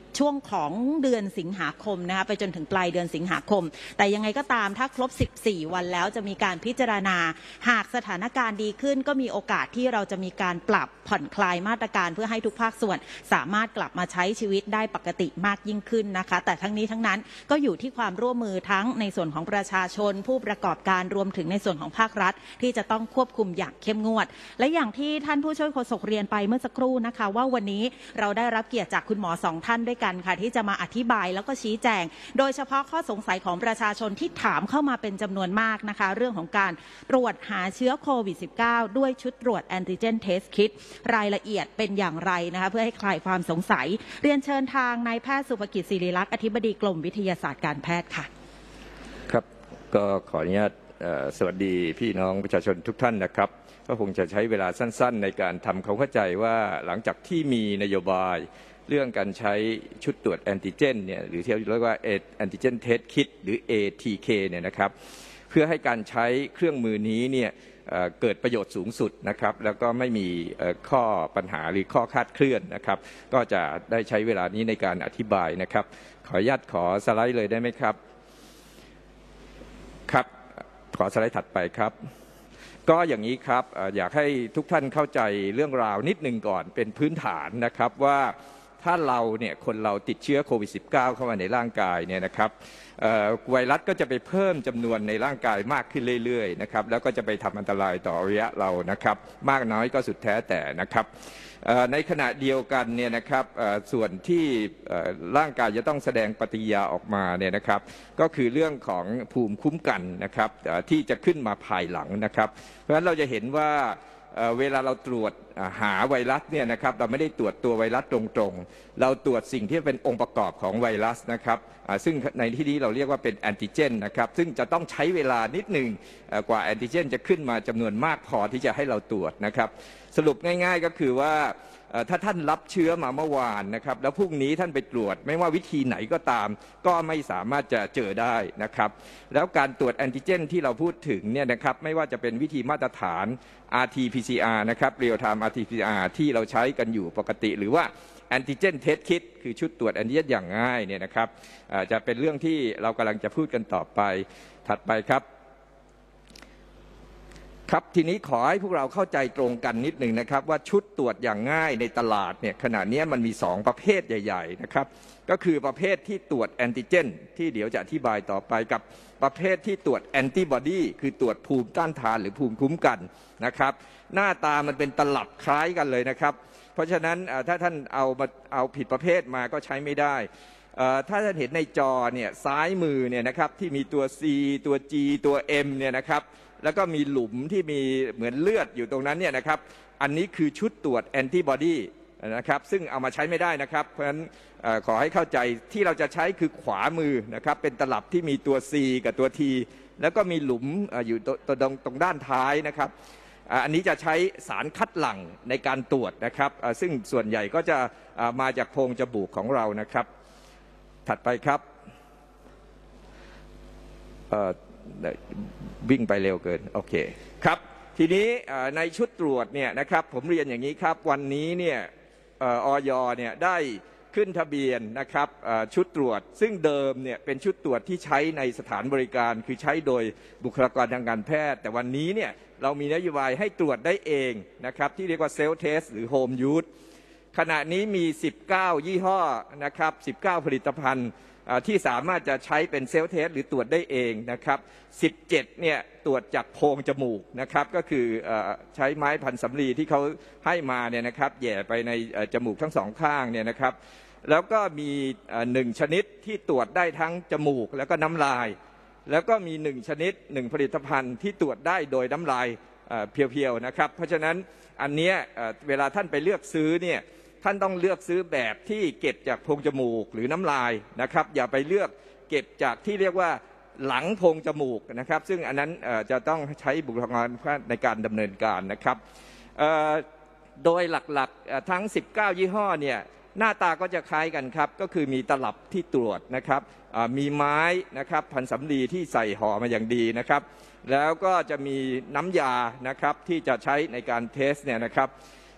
ช่วงของเดือนสิงหาคมนะคะไปจนถึงปลายเดือนสิงหาคมแต่ยังไงก็ตามถ้าครบ14วันแล้วจะมีการพิจารณาหากสถานการณ์ดีขึ้นก็มีโอกาสที่เราจะมีการปรับผ่อนคลายมาตรการเพื่อให้ทุกภาคส่วนสามารถกลับมาใช้ชีวิตได้ปกติมากยิ่งขึ้นนะคะแต่ทั้งนี้ทั้งนั้นก็อยู่ที่ความร่วมมือทั้งในส่วนของประชาชนผู้ประกอบการรวมถึงในส่วนของภาครัฐที่จะต้องควบคุมอย่างเข้มงวดและอย่างที่ท่านผู้ช่วยโฆษกเรียนไปเมื่อสักครู่นะคะว่าวันนี้เราได้รับเกียรติจากคุณหมอ2ท่านด้วยกันค่ะที่จะมาอธิบายแล้วก็ชี้แจงโดยเฉพาะข้อสงสัยของประชาชนที่ถามเข้ามาเป็นจำนวนมากนะคะเรื่องของการตรวจหาเชื้อโควิด -19 ด้วยชุดตรวจแอนติเจนเทสคิทรายละเอียดเป็นอย่างไรนะคะเพื่อให้คลายความสงสัยเรียนเชิญทางนายแพทย์สุภกิจศิริลักษณ์อธิบดีกรมวิทยาศาสตร์การแพทย์ค่ะครับก็ขออนุญาตสวัสดีพี่น้องประชาชนทุกท่านนะครับก็คงจะใช้เวลาสั้นๆในการทำความเข้าใจว่าหลังจากที่มีนโยบายเรื่องการใช้ชุดตรวจแอนติเจนเนี่ยหรือที่เรียกว่าแอนติเจนเทสคิทหรือ ATK เนี่ยนะครับเพื่อให้การใช้เครื่องมือนี้เนี่ยเกิดประโยชน์สูงสุดนะครับแล้วก็ไม่มีข้อปัญหาหรือข้อคลาดเคลื่อนนะครับก็จะได้ใช้เวลานี้ในการอธิบายนะครับขออนุญาตขอสไลด์เลยได้ไหมครับครับขอสไลด์ถัดไปครับก็อย่างนี้ครับอยากให้ทุกท่านเข้าใจเรื่องราวนิดนึงก่อนเป็นพื้นฐานนะครับว่าถ้าเราเนี่ยคนเราติดเชื้อโควิด -19 เข้ามาในร่างกายเนี่ยนะครับไวรัสก็จะไปเพิ่มจำนวนในร่างกายมากขึ้นเรื่อยๆนะครับแล้วก็จะไปทำอันตรายต่ออวัยวะเรานะครับมากน้อยก็สุดแท้แต่นะครับในขณะเดียวกันเนี่ยนะครับส่วนที่ร่างกายจะต้องแสดงปฏิกิริยาออกมาเนี่ยนะครับก็คือเรื่องของภูมิคุ้มกันนะครับที่จะขึ้นมาภายหลังนะครับเพราะฉะนั้นเราจะเห็นว่าเวลาเราตรวจหาไวรัสเนี่ยนะครับเราไม่ได้ตรวจตัวไวรัสตรงๆเราตรวจสิ่งที่เป็นองค์ประกอบของไวรัสนะครับซึ่งในที่นี้เราเรียกว่าเป็นแอนติเจนนะครับซึ่งจะต้องใช้เวลานิดหนึ่งกว่าแอนติเจนจะขึ้นมาจำนวนมากพอที่จะให้เราตรวจนะครับสรุปง่ายๆก็คือว่าถ้าท่านรับเชื้อมาเมื่อวานนะครับแล้วพรุ่งนี้ท่านไปตรวจไม่ว่าวิธีไหนก็ตามก็ไม่สามารถจะเจอได้นะครับแล้วการตรวจแอนติเจนที่เราพูดถึงเนี่ยนะครับไม่ว่าจะเป็นวิธีมาตรฐาน RT-PCR นะครับ Real Time RT-PCR ที่เราใช้กันอยู่ปกติหรือว่าแอนติเจนเทสคิทคือชุดตรวจแอนติเจนอย่างง่ายเนี่ยนะครับจะเป็นเรื่องที่เรากำลังจะพูดกันต่อไปถัดไปครับครับทีนี้ขอให้พวกเราเข้าใจตรงกันนิดหนึ่งนะครับว่าชุดตรวจอย่างง่ายในตลาดเนี่ยขณะนี้มันมี2ประเภทใหญ่ๆนะครับก็คือประเภทที่ตรวจแอนติเจนที่เดี๋ยวจะอธิบายต่อไปกับประเภทที่ตรวจแอนติบอดีคือตรวจภูมิต้านทานหรือภูมิคุ้มกันนะครับหน้าตามันเป็นตลับคล้ายกันเลยนะครับเพราะฉะนั้นถ้าท่านเอาผิดประเภทมาก็ใช้ไม่ได้ถ้าท่านเห็นในจอเนี่ยซ้ายมือเนี่ยนะครับที่มีตัว C ตัว G ตัว M เนี่ยนะครับแล้วก็มีหลุมที่มีเหมือนเลือดอยู่ตรงนั้นเนี่ยนะครับอันนี้คือชุดตรวจแอนติบอดีนะครับซึ่งเอามาใช้ไม่ได้นะครับเพราะฉะนั้นขอให้เข้าใจที่เราจะใช้คือขวามือนะครับเป็นตลับที่มีตัว C กับตัว T แล้วก็มีหลุมอยู่ตรงด้านท้ายนะครับอันนี้จะใช้สารคัดหลั่งในการตรวจนะครับซึ่งส่วนใหญ่ก็จะมาจากโพรงจมูกของเรานะครับถัดไปครับวิ่งไปเร็วเกินโอเคครับทีนี้ในชุดตรวจเนี่ยนะครับผมเรียนอย่างนี้ครับวันนี้เนี่ยอย.เนี่ยได้ขึ้นทะเบียนนะครับชุดตรวจซึ่งเดิมเนี่ยเป็นชุดตรวจที่ใช้ในสถานบริการคือใช้โดยบุคลากรทางการแพทย์แต่วันนี้เนี่ยเรามีนโยบายให้ตรวจได้เองนะครับที่เรียกว่าเซลฟ์เทสหรือโฮมยูสขณะนี้มี19ยี่ห้อนะครับ19ผลิตภัณฑ์ที่สามารถจะใช้เป็นเซลฟ์เทสหรือตรวจได้เองนะครับ17เนี่ยตรวจจากโพรงจมูกนะครับก็คือใช้ไม้พันสำลีที่เขาให้มาเนี่ยนะครับแย่ไปในจมูกทั้งสองข้างเนี่ยนะครับแล้วก็มี1ชนิดที่ตรวจได้ทั้งจมูกแล้วก็น้ำลายแล้วก็มี1ชนิด1ผลิตภัณฑ์ที่ตรวจได้โดยน้ำลายเพียวๆนะครับเพราะฉะนั้นอันนี้เวลาท่านไปเลือกซื้อเนี่ยท่านต้องเลือกซื้อแบบที่เก็บจากโพรงจมูกหรือน้ำลายนะครับอย่าไปเลือกเก็บจากที่เรียกว่าหลังโพรงจมูกนะครับซึ่งอันนั้นจะต้องใช้บุคลากรในการดำเนินการนะครับโดยหลักๆทั้ง19ยี่ห้อเนี่ยหน้าตาก็จะคล้ายกันครับก็คือมีตลับที่ตรวจนะครับมีไม้นะครับพันสำลีที่ใส่ห่อมาอย่างดีนะครับแล้วก็จะมีน้ำยานะครับที่จะใช้ในการเทสเนี่ยนะครับ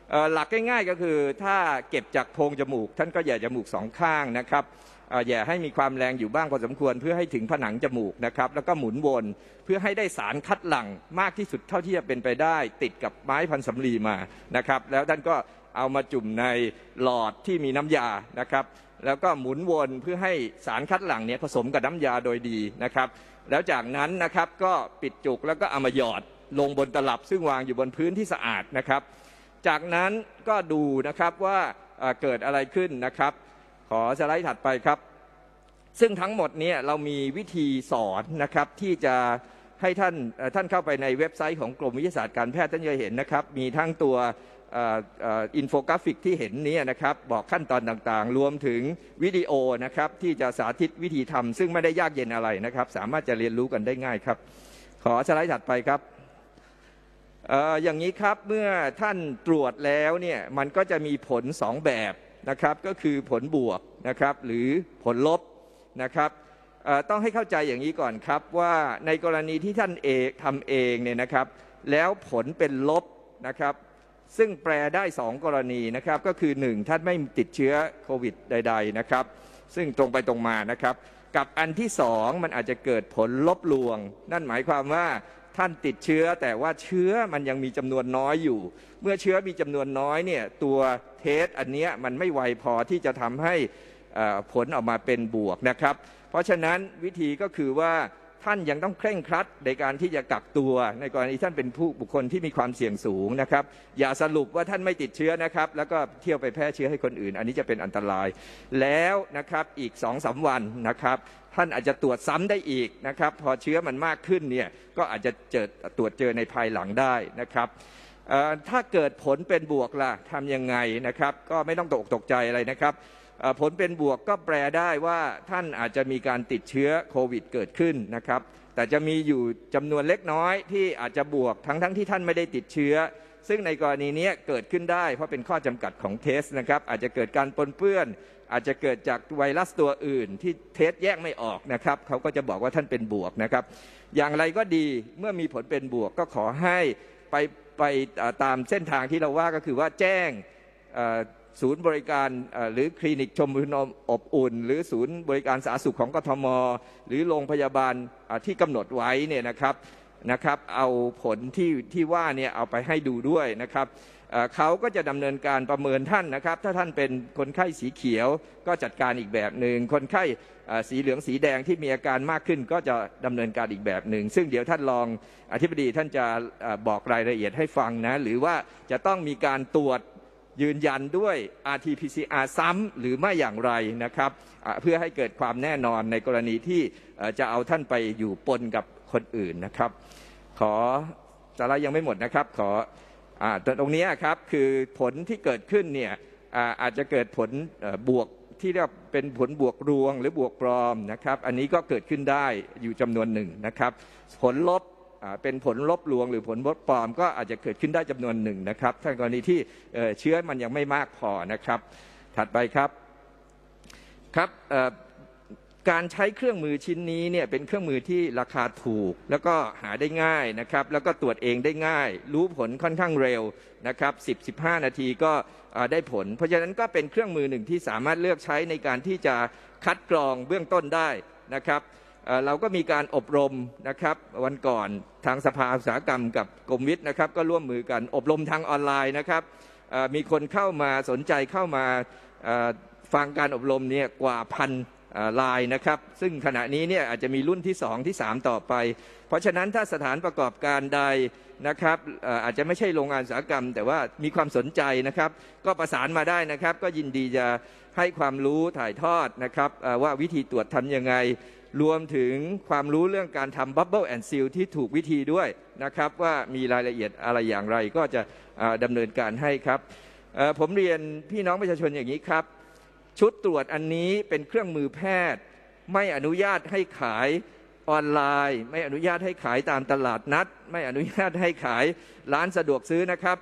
หลักง่ายๆก็คือถ้าเก็บจากโพรงจมูกท่านก็แย่จมูก2ข้างนะครับแย่ให้มีความแรงอยู่บ้างพอสมควรเพื่อให้ถึงผนังจมูกนะครับแล้วก็หมุนวนเพื่อให้ได้สารคัดหลั่งมากที่สุดเท่าที่จะเป็นไปได้ติดกับไม้พันสำลีมานะครับแล้วท่านก็เอามาจุ่มในหลอดที่มีน้ำยานะครับแล้วก็หมุนวนเพื่อให้สารคัดหลั่งเนี่ยผสมกับน้ำยาโดยดีนะครับแล้วจากนั้นนะครับก็ปิดจุกแล้วก็เอามาหยอดลงบนตลับซึ่งวางอยู่บนพื้นที่สะอาดนะครับจากนั้นก็ดูนะครับว่าเกิดอะไรขึ้นนะครับขอสไลด์ถัดไปครับซึ่งทั้งหมดนี้เรามีวิธีสอนนะครับที่จะให้ท่านเข้าไปในเว็บไซต์ของกรมวิทยาศาสตร์การแพทย์ท่านจะเห็นนะครับมีทั้งตัวอินโฟกราฟิกที่เห็นนี้นะครับบอกขั้นตอนต่างๆรวมถึงวิดีโอนะครับที่จะสาธิตวิธีทำซึ่งไม่ได้ยากเย็นอะไรนะครับสามารถจะเรียนรู้กันได้ง่ายครับขอสไลด์ถัดไปครับอย่างนี้ครับเมื่อท่านตรวจแล้วเนี่ยมันก็จะมีผล2แบบนะครับก็คือผลบวกนะครับหรือผลลบนะครับต้องให้เข้าใจอย่างนี้ก่อนครับว่าในกรณีที่ท่านทำเองเนี่ยนะครับแล้วผลเป็นลบนะครับซึ่งแปลได้2กรณีนะครับก็คือ1ท่านไม่ติดเชื้อโควิดใดๆนะครับซึ่งตรงไปตรงมานะครับกับอันที่2มันอาจจะเกิดผลลบลวงนั่นหมายความว่าท่านติดเชื้อแต่ว่าเชื้อมันยังมีจำนวนน้อยอยู่เมื่อเชื้อมีจำนวนน้อยเนี่ยตัวเทสอันนี้มันไม่ไวพอที่จะทำให้ผลออกมาเป็นบวกนะครับเพราะฉะนั้นวิธีก็คือว่าท่านยังต้องเคร่งครัดในการที่จะกักตัวในกรณีท่านเป็นบุคคลที่มีความเสี่ยงสูงนะครับอย่าสรุปว่าท่านไม่ติดเชื้อนะครับแล้วก็เที่ยวไปแพร่เชื้อให้คนอื่นอันนี้จะเป็นอันตรายแล้วนะครับอีก 2-3 วันนะครับท่านอาจจะตรวจซ้ำได้อีกนะครับพอเชื้อมันมากขึ้นเนี่ยก็อาจจะตรวจเจอในภายหลังได้นะครับถ้าเกิดผลเป็นบวกล่ะทำยังไงนะครับก็ไม่ต้องตกใจอะไรนะครับผลเป็นบวกก็แปลได้ว่าท่านอาจจะมีการติดเชื้อโควิดเกิดขึ้นนะครับแต่จะมีอยู่จำนวนเล็กน้อยที่อาจจะบวกทั้งที่ท่านไม่ได้ติดเชื้อซึ่งในกรณีนี้เกิดขึ้นได้เพราะเป็นข้อจำกัดของเทสนะครับอาจจะเกิดการปนเปื้อนอาจจะเกิดจากไวรัสตัวอื่นที่เทสแยกไม่ออกนะครับเขาก็จะบอกว่าท่านเป็นบวกนะครับอย่างไรก็ดีเมื่อมีผลเป็นบวกก็ขอให้ไปตามเส้นทางที่เราว่าก็คือว่าแจ้งศูนย์บริการหรือคลินิกชมพูนมอบอุ่นหรือศูนย์บริการสาธารณสุขของกทมหรือโรงพยาบาลที่กำหนดไว้เนี่ยนะครับเอาผลที่ว่าเนี่ยเอาไปให้ดูด้วยนะครับเขาก็จะดำเนินการประเมินท่านนะครับถ้าท่านเป็นคนไข้สีเขียวก็จัดการอีกแบบหนึ่งคนไข้สีเหลืองสีแดงที่มีอาการมากขึ้นก็จะดำเนินการอีกแบบหนึ่งซึ่งเดี๋ยวท่านรองอธิบดีท่านจะบอกรายละเอียดให้ฟังนะหรือว่าจะต้องมีการตรวจยืนยันด้วย RT-PCR ซ้ำหรือไม่อย่างไรนะครับเพื่อให้เกิดความแน่นอนในกรณีที่จะเอาท่านไปอยู่ปนกับคนอื่นนะครับขอสไลด์ยังไม่หมดนะครับขอตรงนี้ครับคือผลที่เกิดขึ้นเนี่ยอาจจะเกิดผลบวกที่เรียกเป็นผลบวกรวงหรือบวกปลอมนะครับอันนี้ก็เกิดขึ้นได้อยู่จำนวนหนึ่งนะครับผลลบเป็นผลลบลวงหรือผลลบปลอมก็อาจจะเกิดขึ้นได้จำนวนหนึ่งนะครับถ้ากรณีที่เชื้อมันยังไม่มากพอนะครับถัดไปครับการใช้เครื่องมือชิ้นนี้เนี่ยเป็นเครื่องมือที่ราคาถูกแล้วก็หาได้ง่ายนะครับแล้วก็ตรวจเองได้ง่ายรู้ผลค่อนข้างเร็วนะครับ10-15 นาทีก็ได้ผลเพราะฉะนั้นก็เป็นเครื่องมือหนึ่งที่สามารถเลือกใช้ในการที่จะคัดกรองเบื้องต้นได้นะครับเราก็มีการอบรมนะครับวันก่อนทางสภาอุตสาหกรรมกับกรมวิทย์นะครับก็ร่วมมือกันอบรมทางออนไลน์นะครับมีคนเข้ามาสนใจเข้ามาฟังการอบรมเนี่ยกว่า1,000 รายนะครับซึ่งขณะนี้เนี่ยอาจจะมีรุ่นที่2ที่3ต่อไปเพราะฉะนั้นถ้าสถานประกอบการใดนะครับอาจจะไม่ใช่โรงงานอุตสาหกรรมแต่ว่ามีความสนใจนะครับก็ประสานมาได้นะครับก็ยินดีจะให้ความรู้ถ่ายทอดนะครับว่าวิธีตรวจทำยังไงรวมถึงความรู้เรื่องการทำ Bubble and Seal ที่ถูกวิธีด้วยนะครับว่ามีรายละเอียดอะไรอย่างไรก็จะดำเนินการให้ครับผมเรียนพี่น้องประชาชนอย่างนี้ครับชุดตรวจอันนี้เป็นเครื่องมือแพทย์ไม่อนุญาตให้ขายออนไลน์ไม่อนุญาตให้ขายตามตลาดนัดไม่อนุญาตให้ขายร้านสะดวกซื้อนะครับ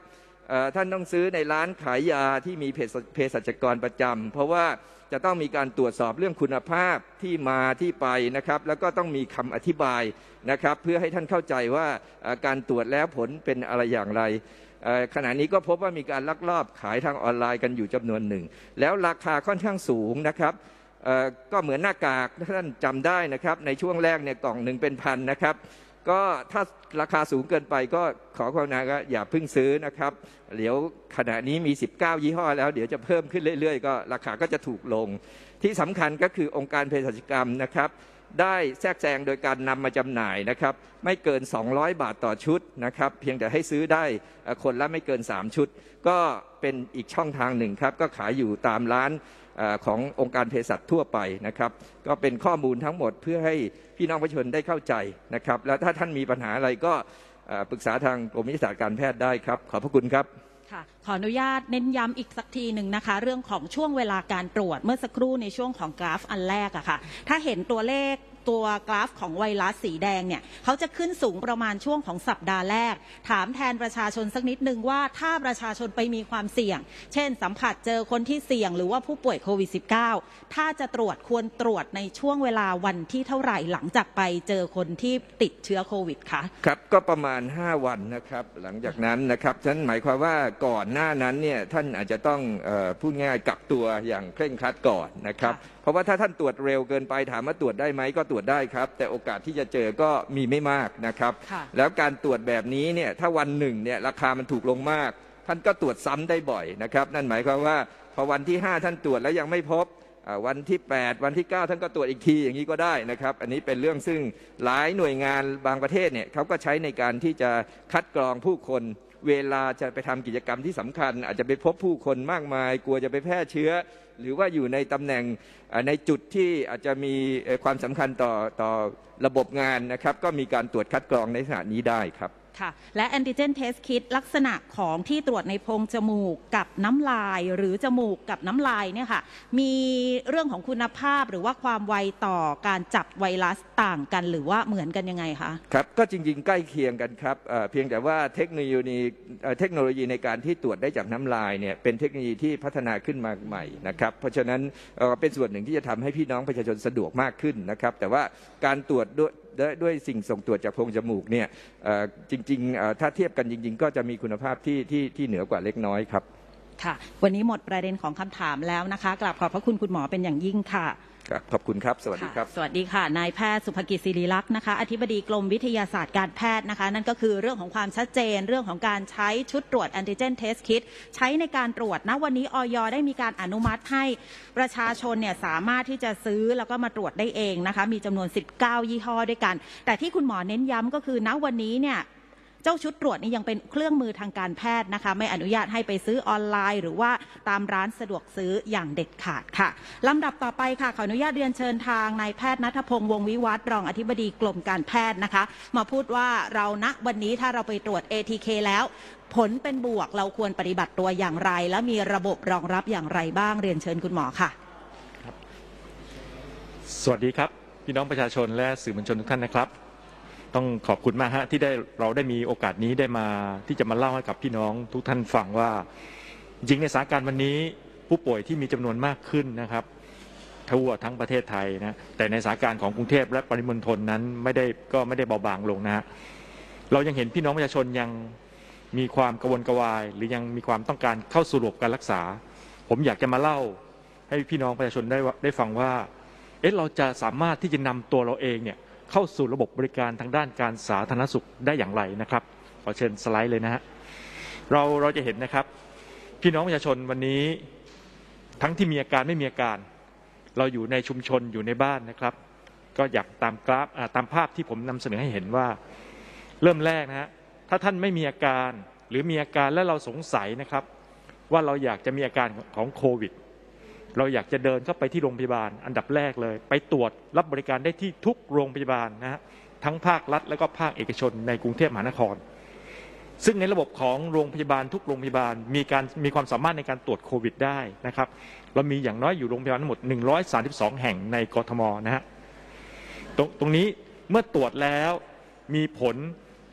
ท่านต้องซื้อในร้านขายยาที่มีเภสัชกรประจำเพราะว่าจะต้องมีการตรวจสอบเรื่องคุณภาพที่มาที่ไปนะครับแล้วก็ต้องมีคำอธิบายนะครับเพื่อให้ท่านเข้าใจว่าการตรวจแล้วผลเป็นอะไรอย่างไรขณะนี้ก็พบว่ามีการลักลอบขายทางออนไลน์กันอยู่จำนวนหนึ่งแล้วราคาค่อนข้างสูงนะครับก็เหมือนหน้ากากท่านจำได้นะครับในช่วงแรกเนี่ยกล่องหนึ่งเป็นพันนะครับก็ถ้าราคาสูงเกินไปก็ขอความกรุณาอย่าเพิ่งซื้อนะครับเดี๋ยวขณะนี้มี19ยี่ห้อแล้วเดี๋ยวจะเพิ่มขึ้นเรื่อยๆก็ราคาก็จะถูกลงที่สำคัญก็คือองค์การเภสัชกรรมนะครับได้แทรกแซงโดยการนำมาจำหน่ายนะครับไม่เกิน200 บาทต่อชุดนะครับเพียงแต่ให้ซื้อได้คนละไม่เกิน3ชุดก็เป็นอีกช่องทางหนึ่งครับก็ขายอยู่ตามร้านขององค์การเภสัชทั่วไปนะครับก็เป็นข้อมูลทั้งหมดเพื่อให้พี่น้องประชาชนได้เข้าใจนะครับแล้วถ้าท่านมีปัญหาอะไรก็ปรึกษาทางกรมวิทยาศาสตร์การแพทย์ได้ครับขอบพระคุณครับค่ะขออนุญาตเน้นย้ำอีกสักทีหนึ่งนะคะเรื่องของช่วงเวลาการตรวจเมื่อสักครู่ในช่วงของกราฟอันแรกอะค่ะถ้าเห็นตัวเลขตัวกราฟของไวรัสสีแดงเนี่ยเขาจะขึ้นสูงประมาณช่วงของสัปดาห์แรกถามแทนประชาชนสักนิดนึงว่าถ้าประชาชนไปมีความเสี่ยงเช่นสัมผัสเจอคนที่เสี่ยงหรือว่าผู้ป่วยโควิด -19 ถ้าจะตรวจควรตรวจในช่วงเวลาวันที่เท่าไหร่หลังจากไปเจอคนที่ติดเชื้อโควิดคะครับก็ประมาณ5 วันนะครับหลังจากนั้นนะครับฉะนั้นหมายความว่าก่อนหน้านั้นเนี่ยท่านอาจจะต้องพูดง่ายกักตัวอย่างเคร่งครัดก่อนนะครับเพราะว่าถ้าท่านตรวจเร็วเกินไปถามว่าตรวจได้ไหมก็ตรวจได้ครับแต่โอกาสที่จะเจอก็มีไม่มากนะครับแล้วการตรวจแบบนี้เนี่ยถ้าวันหนึ่งเนี่ยราคามันถูกลงมากท่านก็ตรวจซ้ำได้บ่อยนะครับนั่นหมายความว่าพอวันที่5ท่านตรวจแล้วยังไม่พบวันที่8วันที่9ท่านก็ตรวจอีกทีอย่างนี้ก็ได้นะครับอันนี้เป็นเรื่องซึ่งหลายหน่วยงานบางประเทศเนี่ยเขาก็ใช้ในการที่จะคัดกรองผู้คนเวลาจะไปทำกิจกรรมที่สำคัญอาจจะไปพบผู้คนมากมายกลัวจะไปแพร่เชื้อหรือว่าอยู่ในตำแหน่งในจุดที่อาจจะมีความสำคัญต่อระบบงานนะครับก็มีการตรวจคัดกรองในลักษณะนี้ได้ครับค่ะและแอนติเจนเทสคิทลักษณะของที่ตรวจในโพรงจมูกกับน้ำลายหรือจมูกกับน้ำลายเนี่ยค่ะมีเรื่องของคุณภาพหรือว่าความไวต่อการจับไวรัสต่างกันหรือว่าเหมือนกันยังไงคะครับก็จริงๆใกล้เคียงกันครับเพียงแต่ว่าเทคโนโลยีในการที่ตรวจได้จากน้ำลายเนี่ยเป็นเทคโนโลยีที่พัฒนาขึ้นมาใหม่นะครับเพราะฉะนั้นเป็นส่วนหนึ่งที่จะทำให้พี่น้องประชาชนสะดวกมากขึ้นนะครับแต่ว่าการตรวจด้วยสิ่งส่งตรวจจากโพรงจมูกเนี่ยจริงๆถ้าเทียบกันจริงๆก็จะมีคุณภาพที่เหนือกว่าเล็กน้อยครับค่ะวันนี้หมดประเด็นของคำถามแล้วนะคะกราบขอบพระคุณคุณหมอเป็นอย่างยิ่งค่ะขอบคุณครับสวัสดีครับสวัสดีค่ะนายแพทย์สุภกิจศิริลักษณ์นะคะอธิบดีกรมวิทยาศาสตร์การแพทย์นะคะนั่นก็คือเรื่องของความชัดเจนเรื่องของการใช้ชุดตรวจแอนติเจนเทสคิทใช้ในการตรวจณวันนี้อย.ได้มีการอนุมัติให้ประชาชนเนี่ยสามารถที่จะซื้อแล้วก็มาตรวจได้เองนะคะมีจำนวน19ยี่ห้อด้วยกันแต่ที่คุณหมอเน้นย้ำก็คือณวันนี้เนี่ยเจ้าชุดตรวจนี้ยังเป็นเครื่องมือทางการแพทย์นะคะไม่อนุญาตให้ไปซื้อออนไลน์หรือว่าตามร้านสะดวกซื้ออย่างเด็ดขาดค่ะลำดับต่อไปค่ะขออนุญาตเรียนเชิญทางนายแพทย์ณัฐพงษ์วงศ์วิวัฒน์รองอธิบดีกรมการแพทย์นะคะมาพูดว่าเราณวันนี้ถ้าเราไปตรวจ ATK แล้วผลเป็นบวกเราควรปฏิบัติตัวอย่างไรและมีระบบรองรับอย่างไรบ้างเรียนเชิญคุณหมอค่ะสวัสดีครับพี่น้องประชาชนและสื่อมวลชนทุกท่านนะครับต้องขอบคุณมากฮะที่เราได้มีโอกาสนี้ได้มาที่จะมาเล่าให้กับพี่น้องทุกท่านฟังว่าจริงในสถานการณ์วันนี้ผู้ป่วยที่มีจำนวนมากขึ้นนะครับทั่วทั้งประเทศไทยนะแต่ในสถานการณ์ของกรุงเทพและปริมณฑลนั้นไม่ได้เบาบางลงนะฮะเรายังเห็นพี่น้องประชาชนยังมีความกระวนกระวายหรือยังมีความต้องการเข้าสู่ระบบการรักษาผมอยากจะมาเล่าให้พี่น้องประชาชนได้ฟังว่าเราจะสามารถที่จะนำตัวเราเองเนี่ยเข้าสู่ระบบบริการทางด้านการสาธารณสุขได้อย่างไรนะครับขอเชิญสไลด์เลยนะฮะเราจะเห็นนะครับพี่น้องประชาชนวันนี้ทั้งที่มีอาการไม่มีอาการเราอยู่ในชุมชนอยู่ในบ้านนะครับก็อยากตามกราฟตามภาพที่ผมนำเสนอให้เห็นว่าเริ่มแรกนะฮะถ้าท่านไม่มีอาการหรือมีอาการและเราสงสัยนะครับว่าเราอยากจะมีอาการของโควิดเราอยากจะเดินเข้าไปที่โรงพยาบาลอันดับแรกเลยไปตรวจรับบริการได้ที่ทุกโรงพยาบาลนะฮะทั้งภาครัฐและก็ภาคเอกชนในกรุงเทพมหานครซึ่งในระบบของโรงพยาบาลทุกโรงพยาบาลมีความสามารถในการตรวจโควิดได้นะครับเรามีอย่างน้อยอยู่โรงพยาบาลทั้งหมด132แห่งในกทมนะฮะตรงนี้เมื่อตรวจแล้วมีผล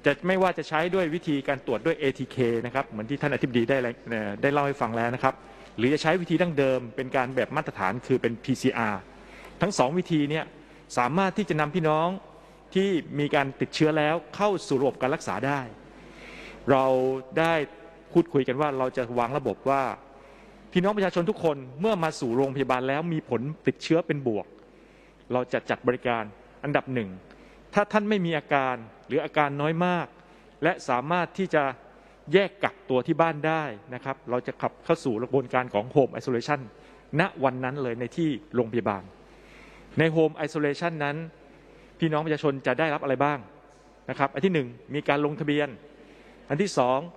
จะไม่ว่าจะใช้ด้วยวิธีการตรวจด้วย ATK นะครับเหมือนที่ท่านอธิบดีได้เล่าให้ฟังแล้วนะครับหรือจะใช้วิธีดั้งเดิมเป็นการแบบมาตรฐานคือเป็น PCR ทั้ง2วิธีเนี่ยสามารถที่จะนำพี่น้องที่มีการติดเชื้อแล้วเข้าสู่ระบบการรักษาได้เราได้พูดคุยกันว่าเราจะวางระบบว่าพี่น้องประชาชนทุกคนเมื่อมาสู่โรงพยาบาลแล้วมีผลติดเชื้อเป็นบวกเราจะจัดบริการอันดับหนึ่งถ้าท่านไม่มีอาการหรืออาการน้อยมากและสามารถที่จะแยกกักตัวที่บ้านได้นะครับเราจะขับเข้าสู่กระบวนการของ Home Isolation ณวันนั้นเลยในที่โรงพยาบาลใน Home Isolation นั้นพี่น้องประชาชนจะได้รับอะไรบ้างนะครับอันที่1มีการลงทะเบียนอันที่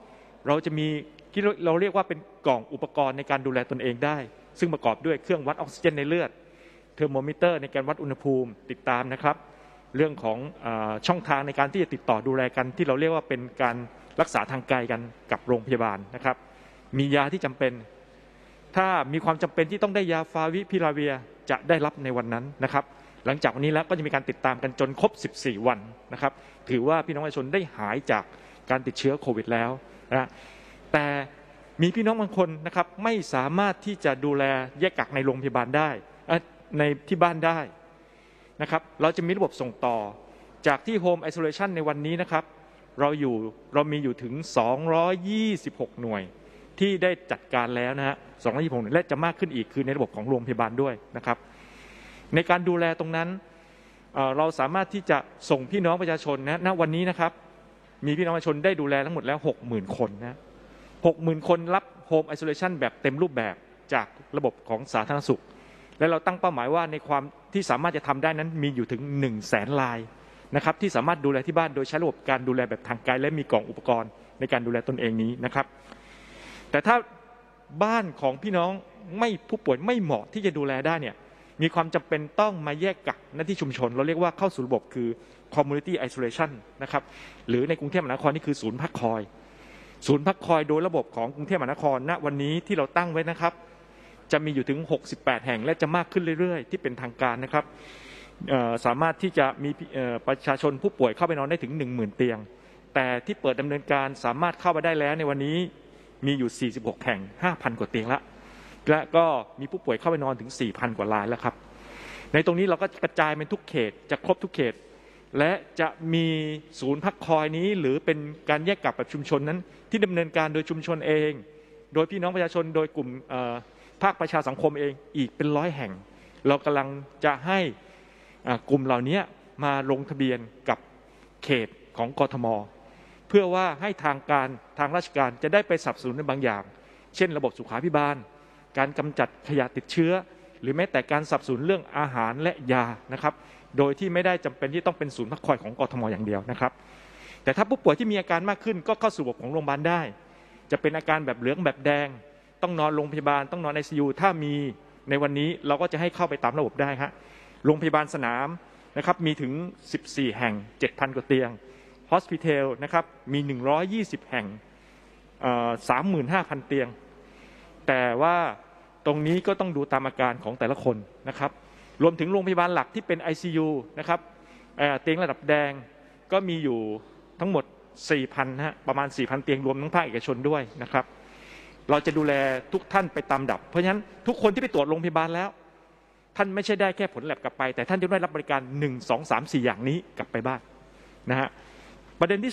2เราจะมีที่เราเรียกว่าเป็นกล่องอุปกรณ์ในการดูแลตนเองได้ซึ่งประกอบด้วยเครื่องวัดออกซิเจนในเลือดเทอร์โมมิเตอร์ในการวัดอุณหภูมิติดตามนะครับเรื่องของช่องทางในการที่จะติดต่อดูแลกันที่เราเรียกว่าเป็นการรักษาทางไกลกันกับโรงพยาบาลนะครับมียาที่จำเป็นถ้ามีความจำเป็นที่ต้องได้ยาฟาวิพิราเวียจะได้รับในวันนั้นนะครับหลังจากวันนี้แล้วก็จะมีการติดตามกันจนครบ14วันนะครับถือว่าพี่น้องประชาชนได้หายจากการติดเชื้อโควิดแล้วนะแต่มีพี่น้องบางคนนะครับไม่สามารถที่จะดูแลแยกกักในโรงพยาบาลได้ในที่บ้านได้นะครับเราจะมีระบบส่งต่อจากที่ Home Isolation ในวันนี้นะครับเรามีอยู่ถึง226หน่วยที่ได้จัดการแล้วนะฮะ226หน่วยและจะมากขึ้นอีกคือในระบบของโรงพยาบาลด้วยนะครับในการดูแลตรงนั้นเราสามารถที่จะส่งพี่น้องประชาชนนะณวันนี้นะครับมีพี่น้องประชาชนได้ดูแลทั้งหมดแล้ว 60,000 คนนะ 60,000 คนรับ Home Isolation แบบเต็มรูปแบบจากระบบของสาธารณสุขและเราตั้งเป้าหมายว่าในความที่สามารถจะทำได้นั้นมีอยู่ถึง 100,000 รายนะครับที่สามารถดูแลที่บ้านโดยใช้ระบบการดูแลแบบทางไกลและมีกล่องอุปกรณ์ในการดูแลตนเองนี้นะครับแต่ถ้าบ้านของพี่น้องผู้ป่วยไม่เหมาะที่จะดูแลได้เนี่ยมีความจำเป็นต้องมาแยกกักณที่ชุมชนเราเรียกว่าเข้าสู่ระบบคือ Community Isolation นะครับหรือในกรุงเทพมหานครนี่คือศูนย์พักคอยโดยระบบของกรุงเทพมหานครณวันนี้ที่เราตั้งไว้นะครับจะมีอยู่ถึง68แห่งและจะมากขึ้นเรื่อยๆที่เป็นทางการนะครับสามารถที่จะมีประชาชนผู้ป่วยเข้าไปนอนได้ถึง 10,000 เตียงแต่ที่เปิดดำเนินการสามารถเข้าไปได้แล้วในวันนี้มีอยู่46แห่ง 5,000 กว่าเตียงละและก็มีผู้ป่วยเข้าไปนอนถึง 4,000 กว่ารายแล้วครับในตรงนี้เราก็กระจายเป็นทุกเขตจะครบทุกเขตและจะมีศูนย์พักคอยนี้หรือเป็นการแยกกักแบบชุมชนนั้นที่ดำเนินการโดยชุมชนเองโดยพี่น้องประชาชนโดยกลุ่มภาคประชาสังคมเองอีกเป็น100แห่งเรากำลังจะให้กลุ่มเหล่านี้มาลงทะเบียนกับเขตของกทม.เพื่อว่าให้ทางราชการจะได้ไปสนับสนุนในบางอย่างเช่นระบบสุขาภิบาลการกำจัดขยะติดเชื้อหรือแม้แต่การสนับสนุนเรื่องอาหารและยานะครับโดยที่ไม่ได้จำเป็นที่ต้องเป็นศูนย์พักคอยของกทม.อย่างเดียวนะครับแต่ถ้าผู้ป่วยที่มีอาการมากขึ้นก็เข้าสู่ระบบของโรงพยาบาลได้จะเป็นอาการแบบเหลืองแบบแดงต้องนอนโรงพยาบาลต้องนอน ICU ถ้ามีในวันนี้เราก็จะให้เข้าไปตามระบบได้ฮะโรงพยาบาลสนามนะครับมีถึง14แห่ง 7,000 กว่าเตียง Hospital นะครับมี120แห่ง35,000 เตียงแต่ว่าตรงนี้ก็ต้องดูตามอาการของแต่ละคนนะครับรวมถึงโรงพยาบาลหลักที่เป็น ICU นะครับเตียงระดับแดงก็มีอยู่ทั้งหมด 4,000 ฮะประมาณ 4,000 เตียงรวมทั้งภาคเอกชนด้วยนะครับเราจะดูแลทุกท่านไปตามดับเพราะฉะนั้นทุกคนที่ไปตรวจโรงพยาบาลแล้วท่านไม่ใช่ได้แค่ผลแลบกลับไปแต่ท่านจะได้รับบริการ1 2 3 4อย่างนี้กลับไปบ้านนะฮะประเด็นที่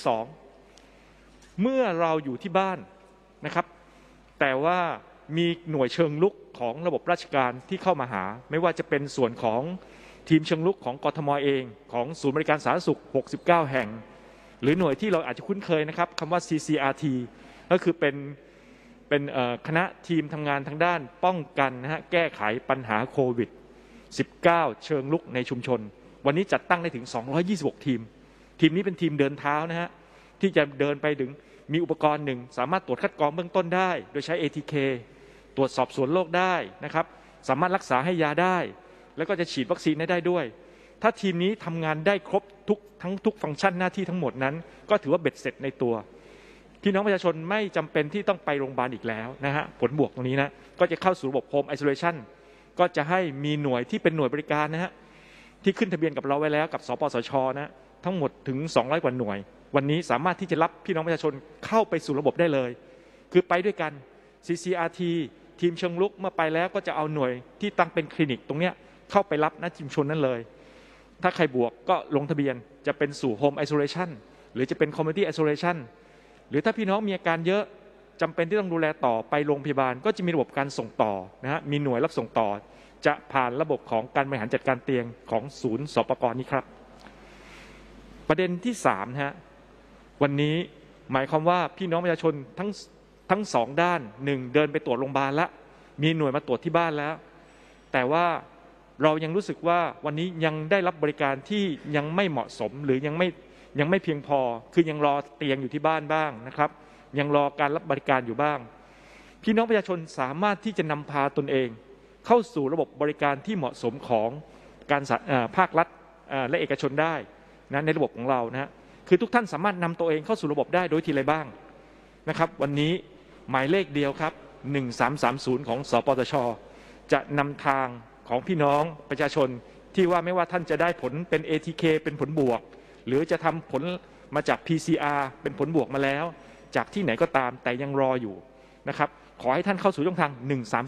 2เมื่อเราอยู่ที่บ้านนะครับแต่ว่ามีหน่วยเชิงลุกของระบบราชการที่เข้ามาหาไม่ว่าจะเป็นส่วนของทีมเชิงลุกของกทม.เองของศูนย์บริการสาธารณสุข69แห่งหรือหน่วยที่เราอาจจะคุ้นเคยนะครับคำว่า CCRT ก็คือเป็นคณะทีมทำงานทางด้านป้องกันนะฮะแก้ไขปัญหาโควิด19เชิงลุกในชุมชนวันนี้จัดตั้งได้ถึง226ทีมนี้เป็นทีมเดินเท้านะฮะที่จะเดินไปถึงมีอุปกรณ์หนึ่งสามารถตรวจคัดกรองเบื้องต้นได้โดยใช้ ATK ตรวจสอบสวนโรคได้นะครับสามารถรักษาให้ยาได้แล้วก็จะฉีดวัคซีนได้ด้วยถ้าทีมนี้ทำงานได้ครบทุกฟังก์ชันหน้าที่ทั้งหมดนั้นก็ถือว่าเบ็ดเสร็จในตัวพี่น้องประชาชนไม่จำเป็นที่ต้องไปโรงพยาบาลอีกแล้วนะฮะผลบวกตรงนี้นะก็จะเข้าสู่ระบบ Home Isolation ก็จะให้มีหน่วยที่เป็นหน่วยบริการนะฮะที่ขึ้นทะเบียนกับเราไว้แล้วกับสปสช.นะทั้งหมดถึง200กว่าหน่วยวันนี้สามารถที่จะรับพี่น้องประชาชนเข้าไปสู่ระบบได้เลยคือไปด้วยกัน CCRT ทีมเชิงลุกเมื่อไปแล้วก็จะเอาหน่วยที่ตั้งเป็นคลินิกตรงเนี้ยเข้าไปรับณชุมชนนั้นเลยถ้าใครบวกก็ลงทะเบียนจะเป็นสู่ Home Isolation หรือจะเป็น Community Isolation หรือถ้าพี่น้องมีอาการเยอะจำเป็นที่ต้องดูแลต่อไปโรงพยาบาลก็จะมีระบบการส่งต่อนะฮะมีหน่วยรับส่งต่อจะผ่านระบบของการบริหารจัดการเตียงของศูนย์สปก.นี้ครับประเด็นที่3นะฮะวันนี้หมายความว่าพี่น้องประชาชนทั้งสองด้าน1เดินไปตรวจโรงพยาบาลแล้วมีหน่วยมาตรวจที่บ้านแล้วแต่ว่าเรายังรู้สึกว่าวันนี้ยังได้รับบริการที่ยังไม่เหมาะสมหรือยังไม่เพียงพอคือยังรอเตียงอยู่ที่บ้านบ้างนะครับยังรอการรับบริการอยู่บ้างพี่น้องประชาชนสามารถที่จะนำพาตนเองเข้าสู่ระบบบริการที่เหมาะสมของการภาครัฐและเอกชนได้นะในระบบของเรานะฮะคือทุกท่านสามารถนำตัวเองเข้าสู่ระบบได้โดยทีไรบ้างนะครับวันนี้หมายเลขเดียวครับ1330ของสปสช.จะนำทางของพี่น้องประชาชนที่ว่าไม่ว่าท่านจะได้ผลเป็น ATK เป็นผลบวกหรือจะทำผลมาจาก PCR เป็นผลบวกมาแล้วจากที่ไหนก็ตามแต่ยังรออยู่นะครับขอให้ท่านเข้าสู่ช่องทาง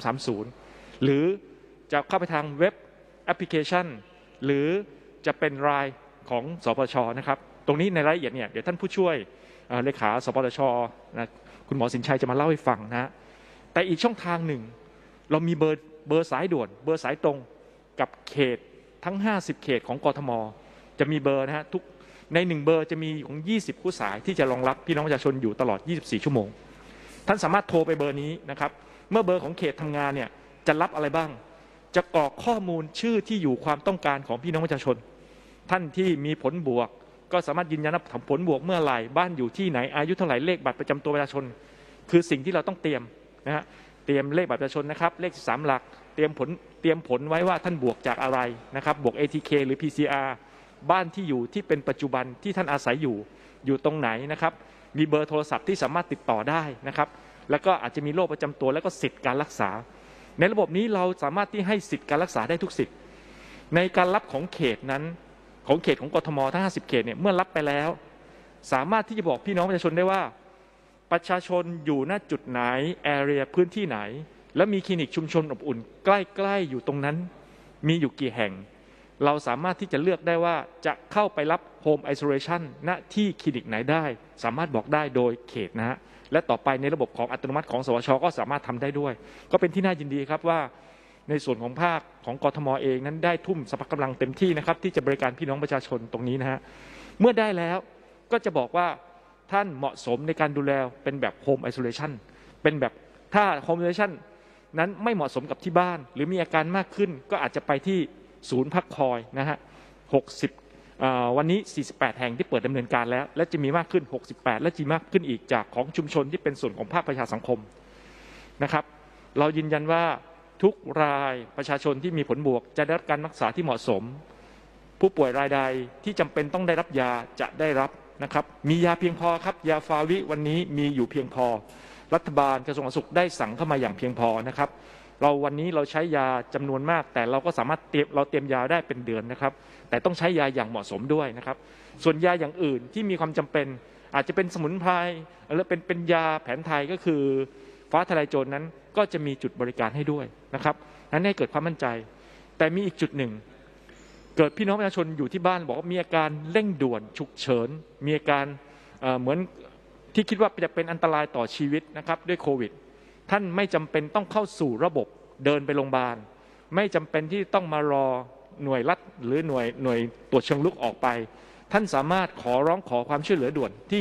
1330หรือจะเข้าไปทางเว็บแอปพลิเคชันหรือจะเป็นรายของสปสช.นะครับตรงนี้ในรายละเอียดเนี่ยเดี๋ยวท่านผู้ช่วยเลขาสปสช.นะคุณหมอสินชัยจะมาเล่าให้ฟังนะแต่อีกช่องทางหนึ่งเรามีเบอร์สายด่วนเบอร์สายตรงกับเขตทั้ง50เขตของกทม.จะมีเบอร์นะฮะทุกใน1เบอร์จะมีของ20คู่สายที่จะรองรับพี่น้องประชาชนอยู่ตลอด24ชั่วโมงท่านสามารถโทรไปเบอร์นี้นะครับเมื่อเบอร์ของเขตทำงานเนี่ยจะรับอะไรบ้างจะกรอกข้อมูลชื่อที่อยู่ความต้องการของพี่น้องประชาชนท่านที่มีผลบวกก็สามารถยืนยันว่าผลบวกเมื่อไหร่บ้านอยู่ที่ไหนอายุเท่าไหร่เลขบัตรประจำตัวประชาชนคือสิ่งที่เราต้องเตรียมนะฮะเตรียมเลขบัตรประชาชนนะครับเลข13หลักเตรียมผลไว้ว่าท่านบวกจากอะไรนะครับบวก ATK หรือ PCR บ้านที่อยู่ที่เป็นปัจจุบันที่ท่านอาศัยอยู่ตรงไหนนะครับมีเบอร์โทรศัพท์ที่สามารถติดต่อได้นะครับแล้วก็อาจจะมีโรคประจำตัวแล้วก็สิทธิ์การรักษาในระบบนี้เราสามารถที่ให้สิทธิ์การรักษาได้ทุกสิทธิ์ในการรับของเขตนั้นของเขตของกทมทั้ง50เขตเนี่ยเมื่อรับไปแล้วสามารถที่จะบอกพี่น้องประชาชนได้ว่าประชาชนอยู่ณจุดไหนแอเรียพื้นที่ไหนและมีคลินิกชุมชนอบอุ่นใกล้ๆอยู่ตรงนั้นมีอยู่กี่แห่งเราสามารถที่จะเลือกได้ว่าจะเข้าไปรับ Home Isolation ณที่คลินิกไหนได้สามารถบอกได้โดยเขตนะฮะและต่อไปในระบบของอัตโนมัติของสวช.ก็สามารถทำได้ด้วยก็เป็นที่น่ายินดีครับว่าในส่วนของภาคของกทม.เองนั้นได้ทุ่มสรรพกำลังเต็มที่นะครับที่จะบริการพี่น้องประชาชนตรงนี้นะฮะเมื่อได้แล้วก็จะบอกว่าท่านเหมาะสมในการดูแลเป็นแบบ Home Isolation เป็นแบบถ้า Home Isolation นั้นไม่เหมาะสมกับที่บ้านหรือมีอาการมากขึ้นก็อาจจะไปที่ศูนย์พักคอยนะฮะวันนี้48แห่งที่เปิดดำเนินการแล้วและจะมีมากขึ้น68และจะมากขึ้นอีกจากของชุมชนที่เป็นส่วนของภาคประชาสังคมนะครับเรายืนยันว่าทุกรายประชาชนที่มีผลบวกจะได้รับการรักษาที่เหมาะสมผู้ป่วยรายใดที่จำเป็นต้องได้รับยาจะได้รับนะครับมียาเพียงพอครับยาฟาวิวันนี้มีอยู่เพียงพอรัฐบาลกระทรวงสาธารณสุขได้สั่งเข้ามาอย่างเพียงพอนะครับวันนี้เราใช้ยาจำนวนมากแต่เราก็สามารถเตรียมยาได้เป็นเดือนนะครับแต่ต้องใช้ยาอย่างเหมาะสมด้วยนะครับส่วนยาอย่างอื่นที่มีความจำเป็นอาจจะเป็นสมุนไพรหรือเป็นยาแผนไทยก็คือฟ้าทลายโจรนั้นก็จะมีจุดบริการให้ด้วยนะครับนั้นให้เกิดความมั่นใจแต่มีอีกจุดหนึ่งเกิดพี่น้องประชาชนอยู่ที่บ้านบอกว่ามีอาการเร่งด่วนฉุกเฉินมีอาการเหมือนที่คิดว่าจะเป็นอันตรายต่อชีวิตนะครับด้วยโควิดท่านไม่จำเป็นต้องเข้าสู่ระบบเดินไปโรงพยาบาลไม่จำเป็นที่ต้องมารอหน่วยรัฐหรือหน่วยตรวจเชิงลุกออกไปท่านสามารถร้องขอความช่วยเหลือด่วนที่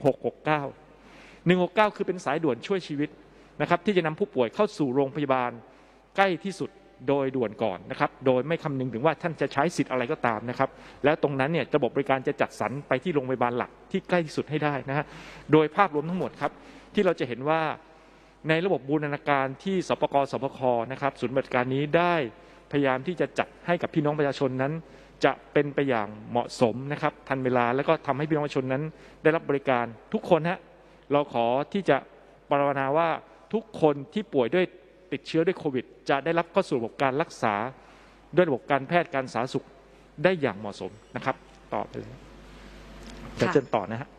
1669คือเป็นสายด่วนช่วยชีวิตนะครับที่จะนำผู้ป่วยเข้าสู่โรงพยาบาลใกล้ที่สุดโดยด่วนก่อนนะครับโดยไม่คำนึงถึงว่าท่านจะใช้สิทธิ์อะไรก็ตามนะครับแล้วตรงนั้นเนี่ยระบบบริการจะจัดสรรไปที่โรงพยาบาลหลักที่ใกล้ที่สุดให้ได้นะฮะโดยภาพรวมทั้งหมดครับที่เราจะเห็นว่าในระบบบูรณาการที่สปก.สปค.นะครับศูนย์บริการนี้ได้พยายามที่จะจัดให้กับพี่น้องประชาชนนั้นจะเป็นไปอย่างเหมาะสมนะครับทันเวลาแล้วก็ทำให้พี่น้องประชาชนนั้นได้รับบริการทุกคนฮะเราขอที่จะปรารถนาว่าทุกคนที่ป่วยด้วยติดเชื้อด้วยโควิดจะได้รับเข้าสู่ระบบการรักษาด้วยระบบการแพทย์การสาธารณสุขได้อย่างเหมาะสมนะครับต่อไปเลยจะเชิญต่อนะฮะ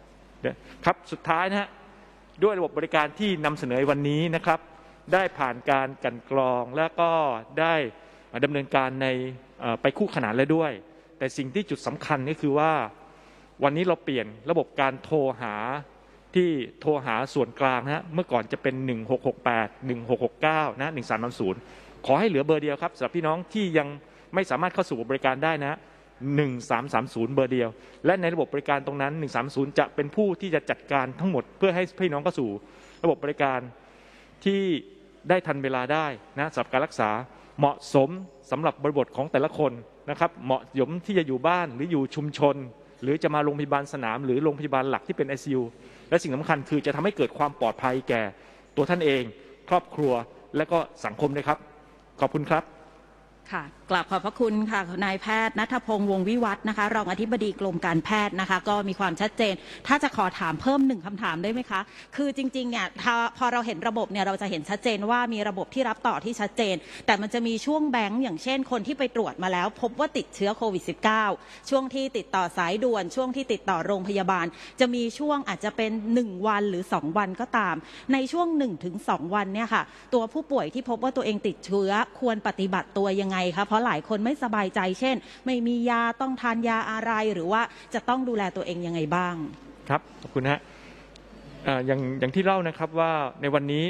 ครับสุดท้ายนะฮะด้วยระบบบบริการที่นำเสนอวันนี้นะครับได้ผ่านการกลั่นกรองและก็ได้ดำเนินการในไปคู่ขนานแล้วด้วยแต่สิ่งที่จุดสำคัญก็คือว่าวันนี้เราเปลี่ยนระบบการโทรหาส่วนกลางนะฮะเมื่อก่อนจะเป็น1668 1669นะ1330ขอให้เหลือเบอร์เดียวครับสำหรับพี่น้องที่ยังไม่สามารถเข้าสู่บริการได้นะ1330เบอร์เดียวและในระบบบริการตรงนั้น130จะเป็นผู้ที่จะจัดการทั้งหมดเพื่อให้พี่น้องเข้าสู่ระบบบริการที่ได้ทันเวลาได้นะสำหรับการรักษาเหมาะสมสำหรับบริบทของแต่ละคนนะครับเหมาะสมที่จะอยู่บ้านหรืออยู่ชุมชนหรือจะมาโรงพยาบาลสนามหรือโรงพยาบาลหลักที่เป็น ICU และสิ่งสำคัญคือจะทำให้เกิดความปลอดภัยแก่ตัวท่านเองครอบครัวและก็สังคมด้วยครับขอบคุณครับค่ะกราบขอบพระคุณค่ะนายแพทย์ณัฐพงษ์วงศ์วิวัฒน์นะคะรองอธิบดีกรมการแพทย์นะคะก็มีความชัดเจนถ้าจะขอถามเพิ่ม1คำถามได้ไหมคะคือจริงๆเนี่ยพอเราเห็นระบบเนี่ยเราจะเห็นชัดเจนว่ามีระบบที่รับต่อที่ชัดเจนแต่มันจะมีช่วงแบงค์อย่างเช่นคนที่ไปตรวจมาแล้วพบว่าติดเชื้อโควิด -19 ช่วงที่ติดต่อสายด่วนช่วงที่ติดต่อโรงพยาบาลจะมีช่วงอาจจะเป็น1วันหรือ2วันก็ตามในช่วง 1-2 วันเนี่ยค่ะตัวผู้ป่วยที่พบว่าตัวเองติดเชื้อควรปฏิบัติตัวยังไงคะเพราะหลายคนไม่สบายใจเช่นไม่มียาต้องทานยาอะไรหรือว่าจะต้องดูแลตัวเองยังไงบ้างครับขอบคุณฮะอย่างที่เล่านะครับว่าในวันนี้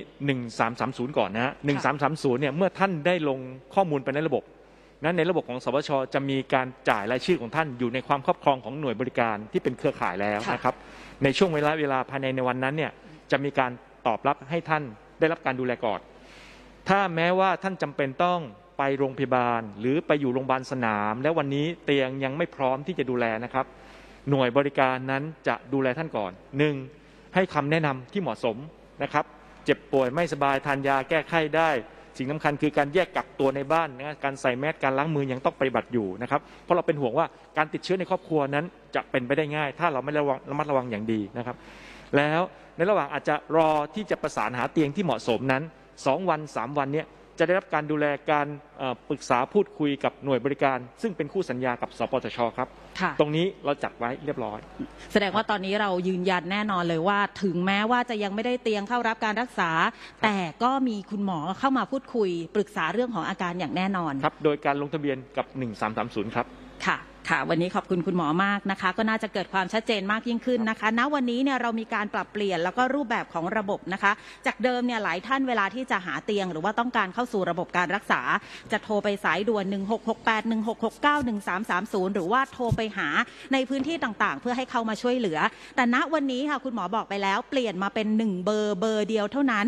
1330ก่อนนะฮะ1330เนี่ยเมื่อท่านได้ลงข้อมูลไปในระบบนั้นในระบบของสวช.จะมีการจ่ายรายชื่อของท่านอยู่ในความครอบครองของหน่วยบริการที่เป็นเครือข่ายแล้วนะครับในช่วงเวลาภายในวันนั้นเนี่ยจะมีการตอบรับให้ท่านได้รับการดูแลก่อนถ้าแม้ว่าท่านจำเป็นต้องไปโรงพยาบาลหรือไปอยู่โรงพยาบาลสนามและวันนี้เตียงยังไม่พร้อมที่จะดูแลนะครับหน่วยบริการนั้นจะดูแลท่านก่อน1ให้คำแนะนำที่เหมาะสมนะครับเจ็บป่วยไม่สบายทานยาแก้ไข้ได้สิ่งสำคัญคือการแยกกักตัวในบ้านนะการใส่แมสการล้างมือยังต้องปฏิบัติอยู่นะครับเพราะเราเป็นห่วงว่าการติดเชื้อในครอบครัวนั้นจะเป็นไปได้ง่ายถ้าเราไม่ระมัดระวังอย่างดีนะครับแล้วในระหว่างอาจจะรอที่จะประสานหาเตียงที่เหมาะสมนั้น2วัน3วันนี้จะได้รับการดูแลการปรึกษาพูดคุยกับหน่วยบริการซึ่งเป็นคู่สัญญากับสปสช.ครับตรงนี้เราจัดไว้เรียบร้อยแสดงว่าตอนนี้เรายืนยันแน่นอนเลยว่าถึงแม้ว่าจะยังไม่ได้เตียงเข้ารับการรักษาแต่ก็มีคุณหมอเข้ามาพูดคุยปรึกษาเรื่องของอาการอย่างแน่นอนครับโดยการลงทะเบียนกับ1330ครับค่ะวันนี้ขอบคุณคุณหมอมากนะคะก็น่าจะเกิดความชัดเจนมากยิ่งขึ้นนะคะณวันนี้เนี่ยเรามีการปรับเปลี่ยนแล้วก็รูปแบบของระบบนะคะจากเดิมเนี่ยหลายท่านเวลาที่จะหาเตียงหรือว่าต้องการเข้าสู่ระบบการรักษาจะโทรไปสายด่วน1668 1669 1330หรือว่าโทรไปหาในพื้นที่ต่างๆเพื่อให้เข้ามาช่วยเหลือแต่ณวันนี้ค่ะคุณหมอบอกไปแล้วเปลี่ยนมาเป็น1เบอร์เดียวเท่านั้น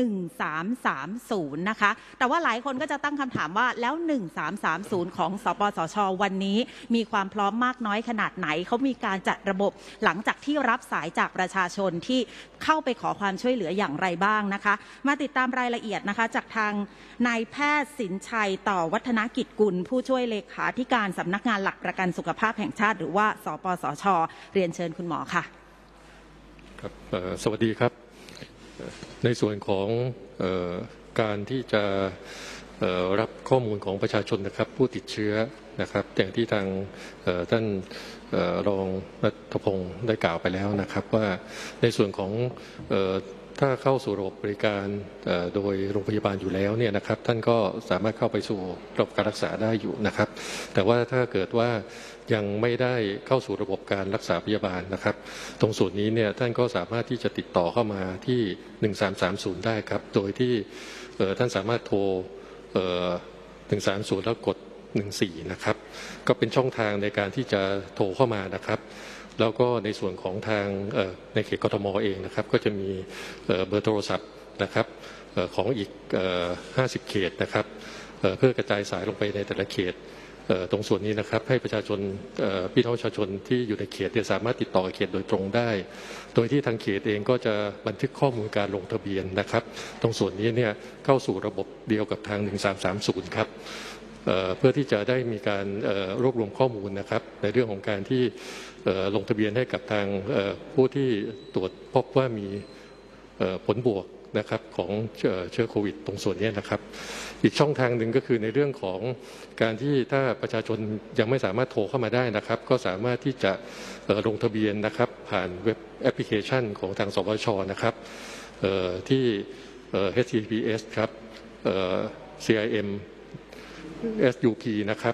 1330นะคะแต่ว่าหลายคนก็จะตั้งคำถามว่าแล้ว1330ของสปสช.วันนี้มีความพร้อมมากน้อยขนาดไหนเขามีการจัดระบบหลังจากที่รับสายจากประชาชนที่เข้าไปขอความช่วยเหลืออย่างไรบ้างนะคะมาติดตามรายละเอียดนะคะจากทางนายแพทย์สินชัยต่อวัฒนกิจกุลผู้ช่วยเลขาธิการสำนักงานหลักประกันสุขภาพแห่งชาติหรือว่าสปสช.เรียนเชิญคุณหมอค่ะครับสวัสดีครับในส่วนของการที่จะรับข้อมูลของประชาชนนะครับผู้ติดเชื้อนะครับอย่างที่ทางท่านรองณัฐพงศ์ได้กล่าวไปแล้วนะครับว่าในส่วนของถ้าเข้าสู่ระบบบริการโดยโรงพยาบาลอยู่แล้วเนี่ยนะครับท่านก็สามารถเข้าไปสู่ระบบการรักษาได้อยู่นะครับแต่ว่าถ้าเกิดว่ายังไม่ได้เข้าสู่ระบบการรักษาพยาบาลนะครับตรงส่วนนี้เนี่ยท่านก็สามารถที่จะติดต่อเข้ามาที่1330ได้ครับโดยที่ท่านสามารถโทร130แล้วกด14นะครับก็เป็นช่องทางในการที่จะโทรเข้ามานะครับแล้วก็ในส่วนของทางในเขตกทม.เองนะครับก็จะมีเบอร์โทรศัพท์นะครับของอีก50เขตนะครับเพื่อกระจายสายลงไปในแต่ละเขตตรงส่วนนี้นะครับให้ประชาชนพี่น้องประชาชนที่อยู่ในเขตสามารถติดต่อเขตโดยตรงได้โดยที่ทางเขตเองก็จะบันทึกข้อมูลการลงทะเบียนนะครับตรงส่วนนี้เนี่ยเข้าสู่ระบบเดียวกับทาง1330ครับเพื่อที่จะได้มีการรวบรวมข้อมูลนะครับในเรื่องของการที่ลงทะเบียนให้กับทางผู้ที่ตรวจพบว่ามีผลบวกนะครับของเชื้อโควิดตรงส่วนนี้นะครับอีกช่องทางหนึ่งก็คือในเรื่องของการที่ถ้าประชาชนยังไม่สามารถโทรเข้ามาได้นะครับก็สามารถที่จะลงทะเบียนนะครับผ่านเว็บแอปพลิเคชันของทางสปช.นะครับที่ https ครับCIM SUP นะครับ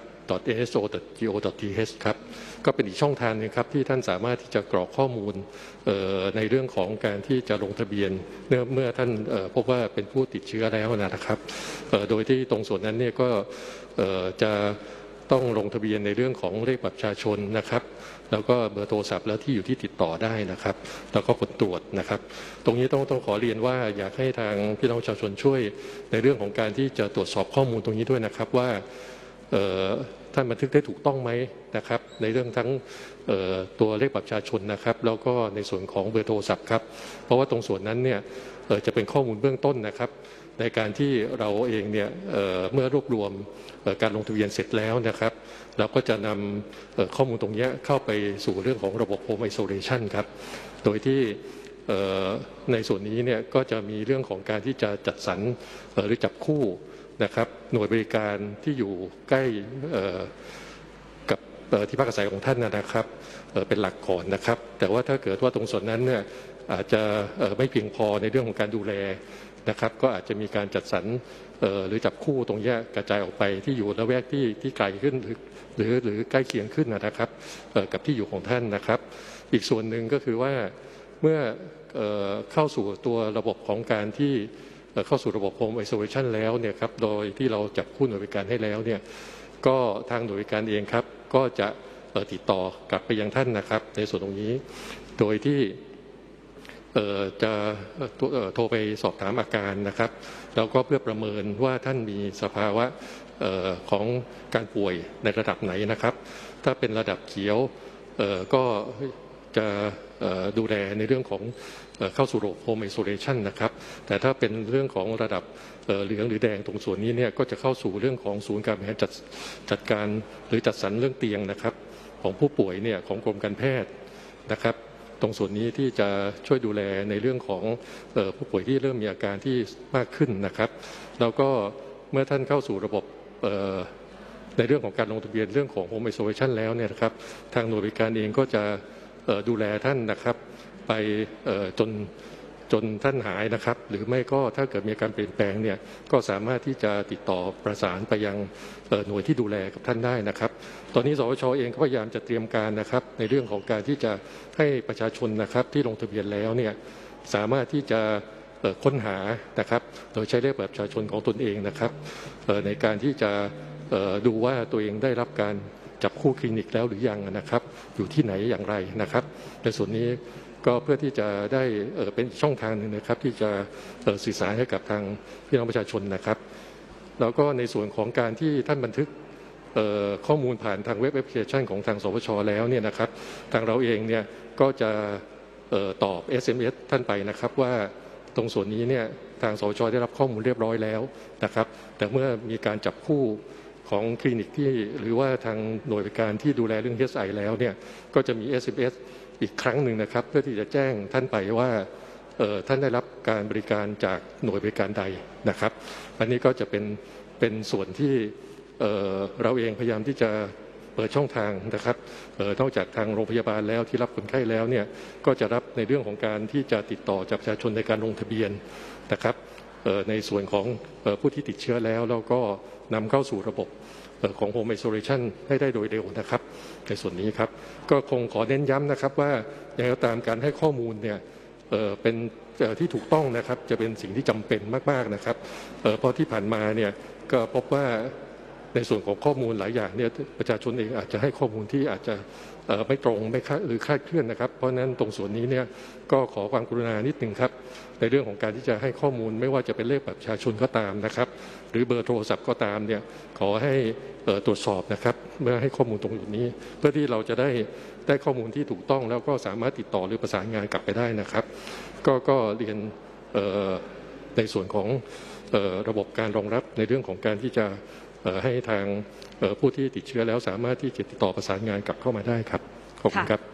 .aso.go.th ครับก็เป็นอีกช่องทางนึงครับที่ท่านสามารถที่จะกรอกข้อมูลในเรื่องของการที่จะลงทะเบียนเมื่อท่านพบว่าเป็นผู้ติดเชื้อแล้วนะครับโดยที่ตรงส่วนนั้นเนี่ยก็จะต้องลงทะเบียนในเรื่องของเลขบัตรประชาชนนะครับแล้วก็เบอร์โทรศัพท์แล้วที่อยู่ที่ติดต่อได้นะครับแล้วก็ผลตรวจนะครับตรงนี้ต้องขอเรียนว่าอยากให้ทางพี่น้องประชาชนช่วยในเรื่องของการที่จะตรวจสอบข้อมูลตรงนี้ด้วยนะครับว่าท่านบันทึกได้ถูกต้องไหมนะครับในเรื่องทั้งตัวเลขบัตรประชาชนนะครับแล้วก็ในส่วนของเบอร์โทรศัพท์ครับเพราะว่าตรงส่วนนั้นเนี่ยจะเป็นข้อมูลเบื้องต้นนะครับในการที่เราเองเนี่ยเมื่อรวบรวมการลงทะเบียนเสร็จแล้วนะครับเราก็จะนำข้อมูลตรงนี้เข้าไปสู่เรื่องของระบบ Home Isolation ครับโดยที่ในส่วนนี้เนี่ยก็จะมีเรื่องของการที่จะจัดสรรหรือจับคู่นะครับหน่วยบริการที่อยู่ใกล้กับที่พักอาศัยของท่านนะครับเป็นหลักก่อนนะครับแต่ว่าถ้าเกิดว่าตรงส่วนนั้นเนี่ยอาจจะไม่เพียงพอในเรื่องของการดูแลนะครับก็อาจจะมีการจัดสรรหรือจับคู่ตรงนี้กระจายออกไปที่อยู่ละแวกที่ไกลขึ้นหรือใกล้เคียงขึ้นนะครับกับที่อยู่ของท่านนะครับอีกส่วนหนึ่งก็คือว่าเมื่อเข้าสู่ตัวระบบของการที่เข้าสู่ระบบ Home Isolation แล้วเนี่ยครับโดยที่เราจับคู่หน่วยบริการให้แล้วเนี่ยก็ทางหน่วยบริการเองครับก็จะติดต่อกลับไปยังท่านนะครับในส่วนตรงนี้โดยที่จะโทรไปสอบถามอาการนะครับแล้วก็เพื่อประเมินว่าท่านมีสภาวะของการป่วยในระดับไหนนะครับถ้าเป็นระดับเขียวก็จะดูแลในเรื่องของเข้าสู่ระบบ Home Isolation นะครับแต่ถ้าเป็นเรื่องของระดับเหลืองหรือแดงตรงส่วนนี้เนี่ยก็จะเข้าสู่เรื่องของศูนย์การบริหารจัดการหรือจัดสรรเรื่องเตียงนะครับของผู้ป่วยเนี่ยของกรมการแพทย์นะครับตรงส่วนนี้ที่จะช่วยดูแลในเรื่องของผู้ป่วยที่เริ่มมีอาการที่มากขึ้นนะครับแล้วก็เมื่อท่านเข้าสู่ระบบในเรื่องของการลงทะเบียนเรื่องของ Home Isolation แล้วเนี่ยนะครับทางหน่วยบริการเองก็จะดูแลท่านนะครับไปจนท่านหายนะครับหรือไม่ก็ถ้าเกิดมีการเปลี่ยนแปลงเนี่ยก็สามารถที่จะติดต่อประสานไปยังหน่วยที่ดูแลกับท่านได้นะครับตอนนี้สวช.เองก็พยายามจะเตรียมการนะครับในเรื่องของการที่จะให้ประชาชนนะครับที่ลงทะเบียนแล้วเนี่ยสามารถที่จะค้นหานะครับโดยใช้เลขบัตรประชาชนของตนเองนะครับในการที่จะดูว่าตัวเองได้รับการจับคู่คลินิกแล้วหรือยังนะครับอยู่ที่ไหนอย่างไรนะครับในส่วนนี้ก็เพื่อที่จะได้เป็นช่องทางหนึ่งนะครับที่จะสื่อสารให้กับทางพี่น้องประชาชนนะครับแล้วก็ในส่วนของการที่ท่านบันทึกข้อมูลผ่านทางเว็บแอปพลิเคชันของทางสปช.แล้วเนี่ยนะครับทางเราเองเนี่ยก็จะตอบ SMS ท่านไปนะครับว่าตรงส่วนนี้เนี่ยทางสปช.ได้รับข้อมูลเรียบร้อยแล้วนะครับแต่เมื่อมีการจับคู่ของคลินิกที่หรือว่าทางหน่วยบริการที่ดูแลเรื่อง HSI แล้วเนี่ยก็จะมี SMS อีกครั้งหนึ่งนะครับเพื่อที่จะแจ้งท่านไปว่าท่านได้รับการบริการจากหน่วยบริการใดนะครับอันนี้ก็จะเป็นส่วนที่เราเองพยายามที่จะเปิดช่องทางนะครับนอกจากทางโรงพยาบาลแล้วที่รับคนไข้แล้วเนี่ยก็จะรับในเรื่องของการที่จะติดต่อจากประชาชนในการลงทะเบียนนะครับในส่วนของผู้ที่ติดเชื้อแล้วก็นำเข้าสู่ระบบของ Home Isolation ให้ได้โดยเร็วนะครับในส่วนนี้ครับก็คงขอเน้นย้ำนะครับว่าอย่างไรก็ตามการให้ข้อมูลเนี่ยเป็นที่ถูกต้องนะครับจะเป็นสิ่งที่จำเป็นมากๆนะครับเพราะที่ผ่านมาเนี่ยก็พบว่าในส่วนของข้อมูลหลายอย่างเนี่ยประชาชนเองอาจจะให้ข้อมูลที่อาจจะไม่ตรงไม่หรือคลาดเคลื่อนนะครับเพราะนั้นตรงส่วนนี้เนี่ยก็ขอความกรุณานิดหนึ่งครับในเรื่องของการที่จะให้ข้อมูลไม่ว่าจะเป็นเลขบัตรประชาชนก็ตามนะครับหรือเบอร์โทรศัพท์ก็ตามเนี่ยขอให้ตรวจสอบนะครับเมื่อให้ข้อมูลตรงจุดนี้เพื่อที่เราจะได้ข้อมูลที่ถูกต้องแล้วก็สามารถติดต่อหรือประสานงานกลับไปได้นะครับก็เรียนในส่วนของระบบการรองรับในเรื่องของการที่จะให้ทางผู้ที่ติดเชื้อแล้วสามารถที่จะติดต่อประสานงานกลับเข้ามาได้ครับขอบคุณครับ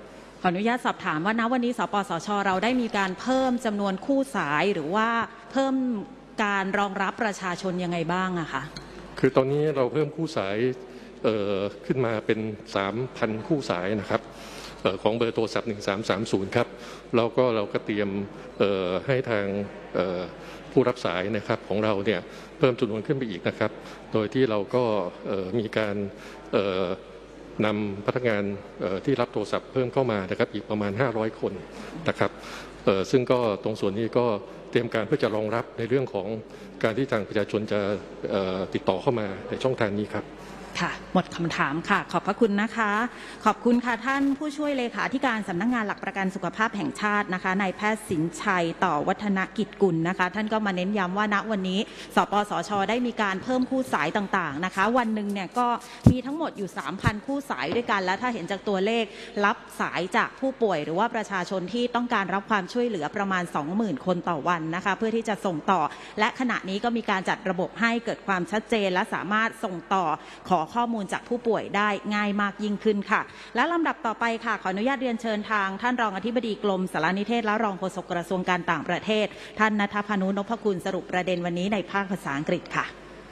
ขออนุญาตสอบถามว่าณวันนี้สปสช.เราได้มีการเพิ่มจำนวนคู่สายหรือว่าเพิ่มการรองรับประชาชนยังไงบ้างอะคะคือตอนนี้เราเพิ่มคู่สายขึ้นมาเป็น 3,000 คู่สายนะครับของเบอร์โทรศัพท์1330ครับแล้วก็เราก็เตรียมให้ทางผู้รับสายนะครับของเราเนี่ยเพิ่มจำนวนขึ้นไปอีกนะครับโดยที่เราก็มีการนำพนักงานที่รับโทรศัพท์เพิ่มเข้ามานะครับอีกประมาณ500คนนะครับซึ่งก็ตรงส่วนนี้ก็เตรียมการเพื่อจะรองรับในเรื่องของการที่ทางประชาชนจะติดต่อเข้ามาในช่องทางนี้ครับค่ะหมดคำถามค่ะขอบพระคุณนะคะขอบคุณค่ะท่านผู้ช่วยเลขาธิการสำนักงานหลักประกันสุขภาพแห่งชาตินะคะนายแพทย์สินชัยต่อวัฒนกิจกุลนะคะท่านก็มาเน้นย้ำว่าณวันนี้สปสช.ได้มีการเพิ่มคู่สายต่างๆนะคะวันหนึ่งเนี่ยก็มีทั้งหมดอยู่ 3,000 คู่สายด้วยกันและถ้าเห็นจากตัวเลขรับสายจากผู้ป่วยหรือว่าประชาชนที่ต้องการรับความช่วยเหลือประมาณ 20,000 คนต่อวันนะคะเพื่อที่จะส่งต่อและขณะนี้ก็มีการจัดระบบให้เกิดความชัดเจนและสามารถส่งต่อขอข้อมูลจากผู้ป่วยได้ง่ายมากยิ่งขึ้นค่ะและลำดับต่อไปค่ะขออนุญาตเรียนเชิญทางท่านรองอธิบดีกรมสารนิเทศและรองโฆษกกระทรวงการต่างประเทศท่านณัฐพานุ นพกุลสรุปประเด็นวันนี้ในภาคภาษาอังกฤษค่ะ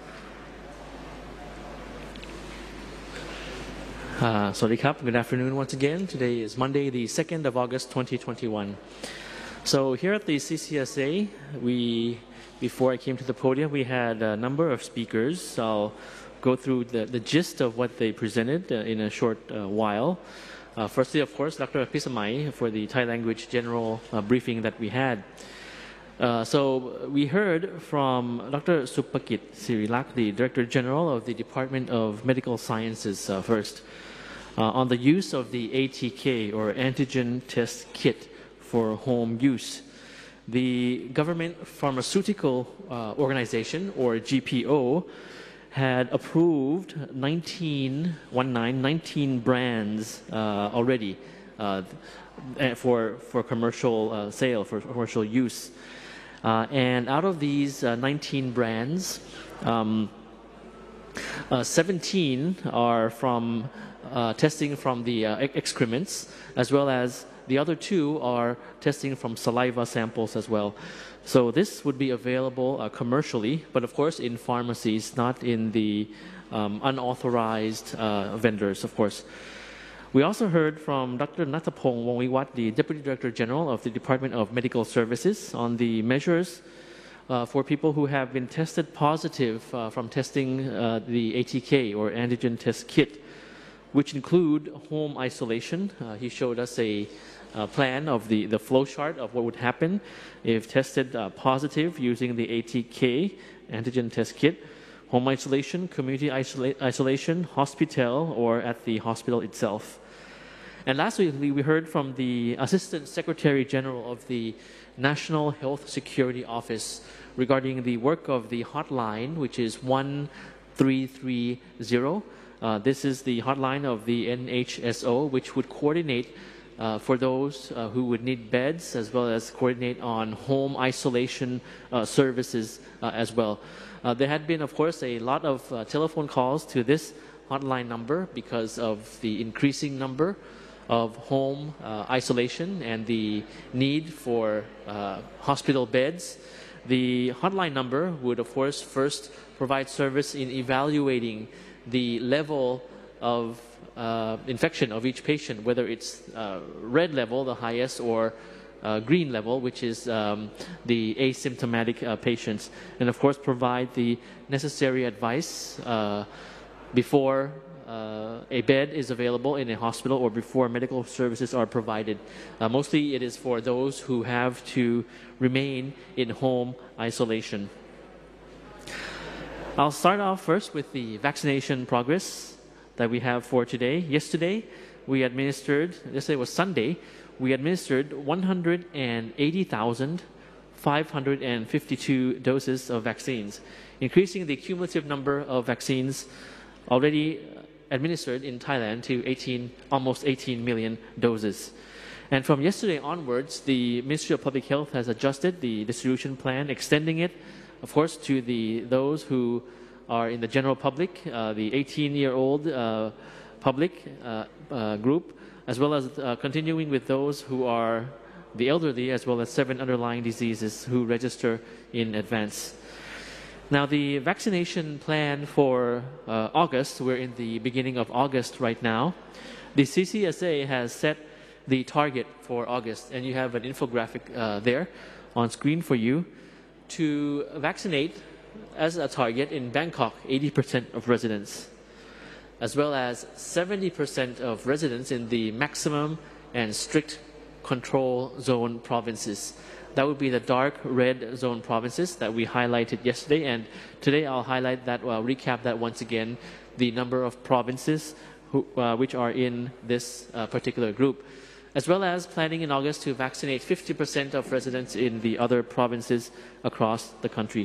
สวัสดีครับ Good afternoon once again. Today is Monday, the 2nd of August, 2021. So here at the CCSA, before I came to the podium, we had a number of speakers. I'll go through the gist of what they presented in a short while. Firstly, of course, Dr. Pisamai for the Thai language general briefing that we had. So we heard from Dr. Supakit Sirilak, the Director General of the Department of Medical Sciences first, on the use of the ATK or antigen test kit for home use. The Government Pharmaceutical Organization or GPO had approved 19 brands already for commercial sale, for commercial use. And out of these 19 brands, 17 are from testing from the excrements, as well as the other 2 are testing from saliva samples as well. So this would be available commercially, but of course in pharmacies, not in the unauthorized vendors, of course. We also heard from Dr. Nattapong Wongwiwat, the Deputy Director General of the Department of Medical Services, on the measures for people who have been tested positive from testing the ATK or antigen test kit, which include home isolation. He showed us a plan of the flow chart of what would happen if tested positive using the ATK antigen test kit, home isolation, community isolation, hospital, or at the hospital itself. And lastly, we heard from the Assistant Secretary General of the National Health Security Office regarding the work of the hotline, which is 1330. This is the hotline of the NHSO, which would coordinate for those who would need beds, as well as coordinate on home isolation services as well. There had been, of course, a lot of telephone calls to this hotline number because of the increasing number of home isolation and the need for hospital beds. The hotline number would, of course, first provide service in evaluating the level of infection of each patient, whether it's red level, the highest, or green level, which is the asymptomatic patients, and of course provide the necessary advice before a bed is available in a hospital or before medical services are provided. Mostly it is for those who have to remain in home isolation. I'll start off first with the vaccination progress that we have for today. Yesterday was Sunday, we administered 180,552 doses of vaccines, increasing the cumulative number of vaccines already administered in Thailand to almost 18 million doses. And from yesterday onwards, the Ministry of Public Health has adjusted the distribution plan, extending it, of course, to those who are in the general public, the 18-year-old public group, as well as continuing with those who are the elderly, as well as 7 underlying diseases who register in advance. Now, the vaccination plan for August, we're in the beginning of August right now. The CCSA has set the target for August, and you have an infographic there on screen for you, to vaccinate as a target in Bangkok 80% of residents, as well as 70% of residents in the maximum and strict control zone provinces. That would be the dark red zone provinces that we highlighted yesterday, and today I'll highlight that, recap that once again, the number of provinces which are in this particular group, as well as planning in August to vaccinate 50% of residents in the other provinces across the country.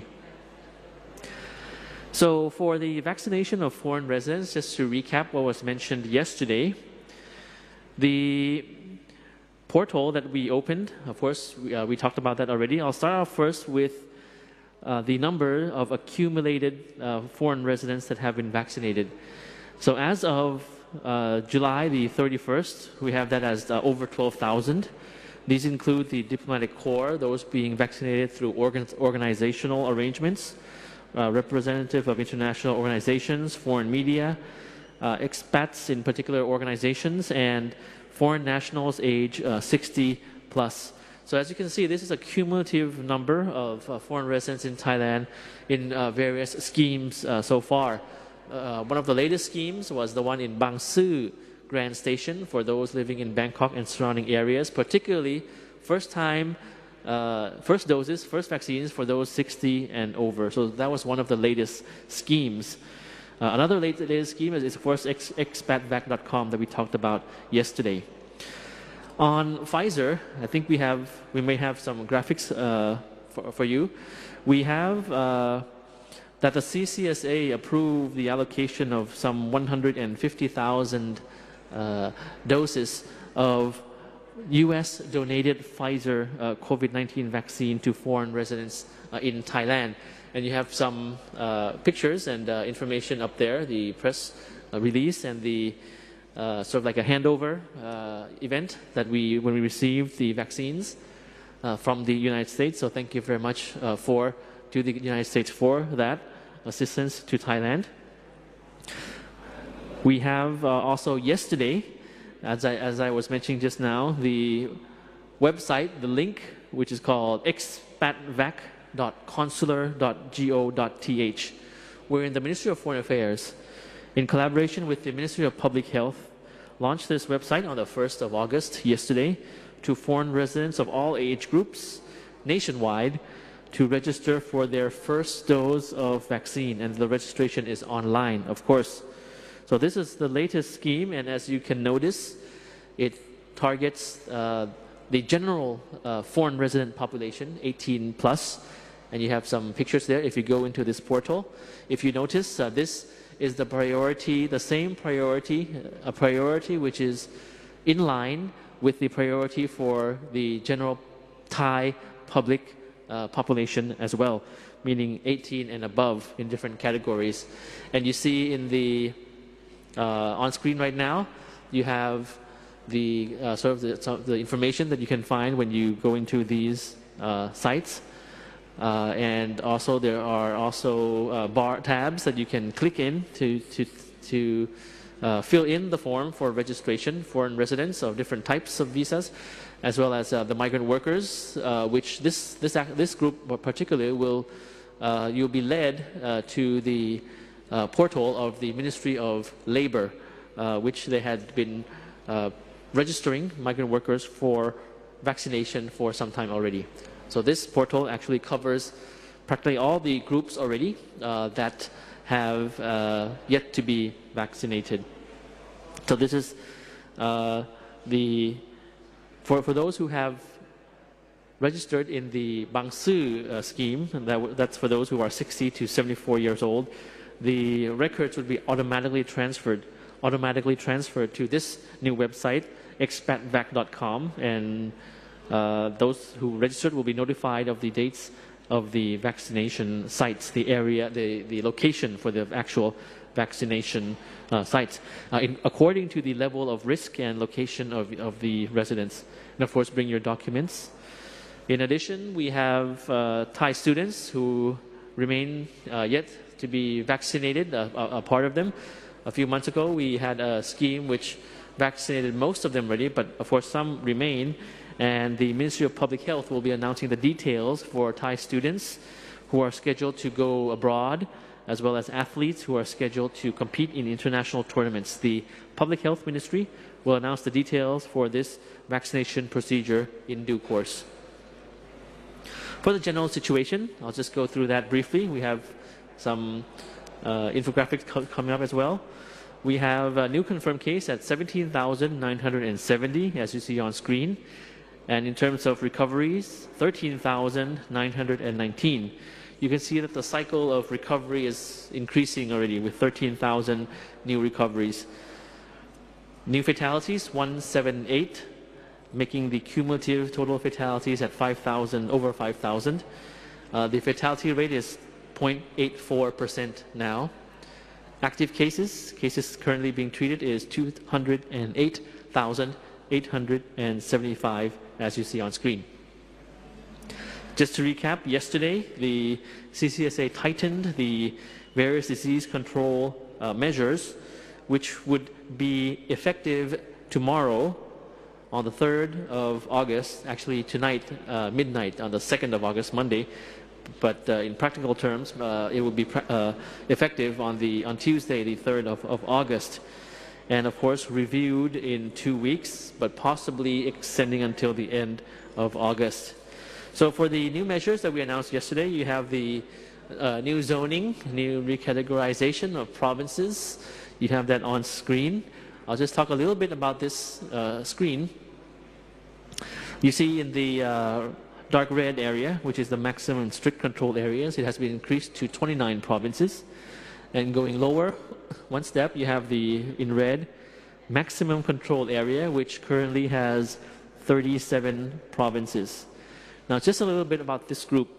So for the vaccination of foreign residents, just to recap what was mentioned yesterday, the portal that we opened, of course, we talked about that already. I'll start off first with the number of accumulated foreign residents that have been vaccinated. So as of July the 31st, we have that as over 12,000. These include the diplomatic corps, those being vaccinated through organizational arrangements, representative of international organizations, foreign media, expats in particular organizations, and foreign nationals age 60 plus. So as you can see, this is a cumulative number of foreign residents in Thailand in various schemes so far. One of the latest schemes was the one in Bang Sue Grand Station for those living in Bangkok and surrounding areas, particularly first doses, first vaccines for those 60 and over. So that was one of the latest schemes. Another latest scheme is of course expatvac.com that we talked about yesterday. On Pfizer, I think we may have some graphics for you. We have that the CCSA approved the allocation of some 150,000 doses of U.S. donated Pfizer COVID-19 vaccine to foreign residents in Thailand. And you have some pictures and information up there, the press release and the sort of like a handover event that when we received the vaccines from the United States. So thank you very much to the United States for that assistance to Thailand. We have also yesterday, as I was mentioning just now, the website, the link, which is called expatvac.consular.go.th. We're in the Ministry of Foreign Affairs, in collaboration with the Ministry of Public Health, launched this website on the 1st of August, yesterday, to foreign residents of all age groups nationwide to register for their first dose of vaccine, and the registration is online, of course. So this is the latest scheme, and as you can notice, it targets the general foreign resident population, 18 plus, and you have some pictures there if you go into this portal. If you notice, this is the priority, the same priority, a priority which is in line with the priority for the general Thai public population as well, meaning 18 and above in different categories. And you see in the on screen right now, you have the the information that you can find when you go into these sites. And also there are also bar tabs that you can click in to fill in the form for registration, foreign residents of different types of visas, as well as the migrant workers, which this group particularly you'll be led to the portal of the Ministry of Labor, which they had been registering migrant workers for vaccination for some time already. So this portal actually covers practically all the groups already that have yet to be vaccinated. So this is for those who have registered in the Bang Sue scheme, that's for those who are 60 to 74 years old. The records would be automatically transferred to this new website, expatvac.com, and those who registered will be notified of the dates of the vaccination sites, the area, the location for the actual vaccination sites according to the level of risk and location of the residents. And of course, bring your documents. In addition, we have Thai students who remain yet to be vaccinated, a part of them. A few months ago, we had a scheme which vaccinated most of them already, but of course some remain. And the Ministry of Public Health will be announcing the details for Thai students who are scheduled to go abroad, as well as athletes who are scheduled to compete in international tournaments. The Public Health Ministry will announce the details for this vaccination procedure in due course. For the general situation, I'll just go through that briefly. We have some infographics coming up as well. We have a new confirmed case at 17,970, as you see on screen. And in terms of recoveries, 13,919. You can see that the cycle of recovery is increasing already with 13,000 new recoveries. New fatalities, 178, making the cumulative total fatalities at 5,000, over 5,000. The fatality rate is 0.84% now. Active cases currently being treated is 208,875, as you see on screen. Just to recap, yesterday the CCSA tightened the various disease control measures, which would be effective tomorrow on the 3rd of August, actually tonight, midnight on the 2nd of August, Monday. But in practical terms, it will be effective on Tuesday, the 3rd of August. And of course, reviewed in 2 weeks, but possibly extending until the end of August. So for the new measures that we announced yesterday, you have the new zoning, new recategorization of provinces. You have that on screen. I'll just talk a little bit about this screen. You see in the dark red area, which is the maximum strict control areas, it has been increased to 29 provinces. And going lower, one step, you have the, in red, maximum control area, which currently has 37 provinces. Now, just a little bit about this group.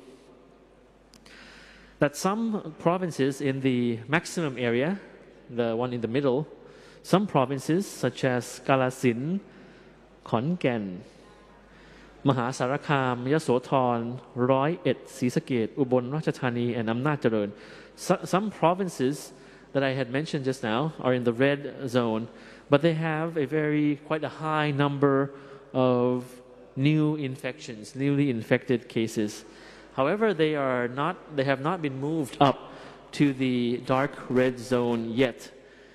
That some provinces in the maximum area, the one in the middle, some provinces such as Kalasin, Khon Kaen, Mahasarakam, Yasothon, Roi Et,ศรีสะเกษ Ubon Ratchathani, and Amnat Jalon. Some provinces that I had mentioned just now are in the red zone, but they have quite a high number of new infections, newly infected cases. However, they have not been moved up to the dark red zone yet,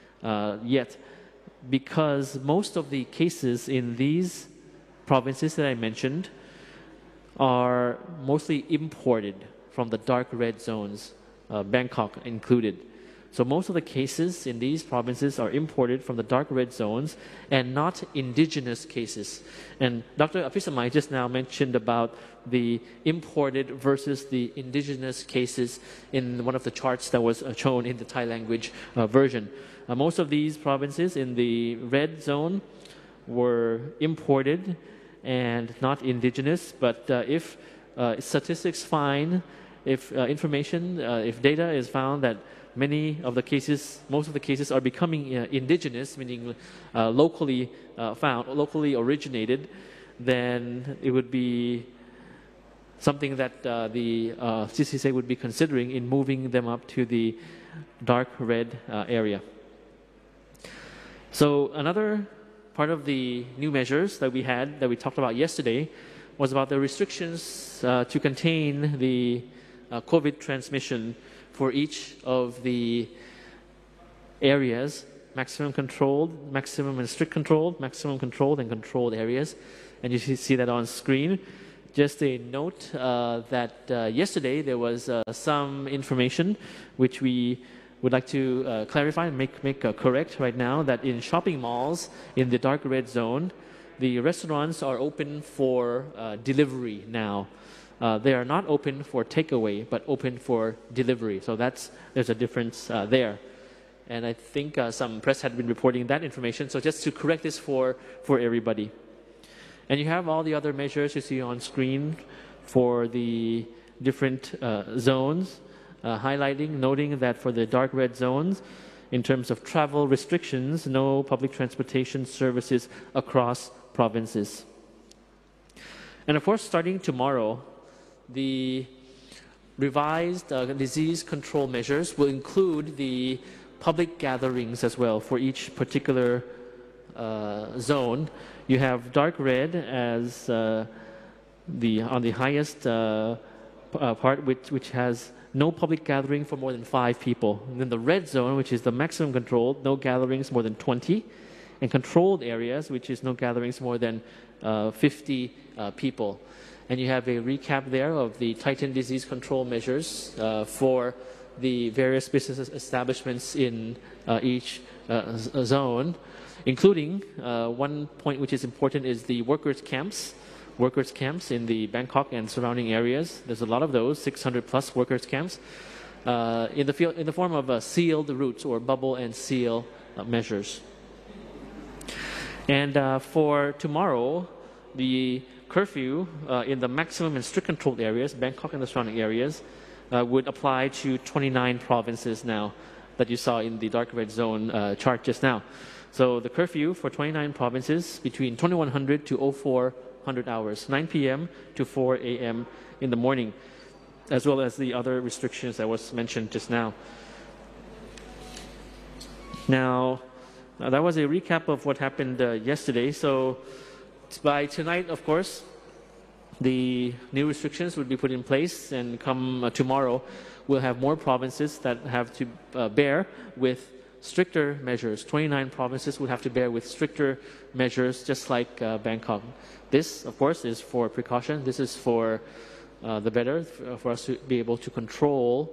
because most of the cases in these provinces that I mentioned are mostly imported from the dark red zones, Bangkok included. So most of the cases in these provinces are imported from the dark red zones and not indigenous cases. And Dr. Apisamai just now mentioned about the imported versus the indigenous cases in one of the charts that was shown in the Thai language version. Most of these provinces in the red zone were imported and not indigenous, but if statistics find, if if data is found that most of the cases are becoming indigenous, meaning locally found, locally originated, then it would be something that the CCSA would be considering in moving them up to the dark red area. So another part of the new measures that we talked about yesterday was about the restrictions to contain the COVID transmission for each of the areas, maximum controlled, maximum and strict controlled, maximum controlled and controlled areas. And you see that on screen. Just a note that yesterday there was some information which we would like to clarify and make correct right now, that in shopping malls in the dark red zone, the restaurants are open for delivery now. They are not open for takeaway, but open for delivery. So there's a difference there. And I think some press had been reporting that information. So just to correct this for everybody. And you have all the other measures you see on screen for the different zones, highlighting, noting that for the dark red zones, in terms of travel restrictions, no public transportation services across provinces. And of course, starting tomorrow, the revised disease control measures will include the public gatherings as well for each particular zone. You have dark red as on the highest part, which has no public gathering for more than 5 people. And then the red zone, which is the maximum control, no gatherings more than 20. And controlled areas, which is no gatherings more than 50 people. And you have a recap there of the tightened disease control measures for the various business establishments in each zone, including one point which is important is the workers' camps. Workers' camps in the Bangkok and surrounding areas. There's a lot of those, 600 plus workers' camps, in the form of sealed routes or bubble and seal measures. And for tomorrow, the curfew in the maximum and strict controlled areas, Bangkok and the surrounding areas, would apply to 29 provinces now that you saw in the dark red zone chart just now. So the curfew for 29 provinces between 2100 to 0400 hours, 9 p.m. to 4 a.m. in the morning, as well as the other restrictions that was mentioned just now. Now, that was a recap of what happened yesterday. So by tonight, of course, the new restrictions would be put in place, and come tomorrow, we'll have more provinces that have to bear with stricter measures. 29 provinces would have to bear with stricter measures, just like Bangkok. This, of course, is for precaution. This is for the better, for us to be able to control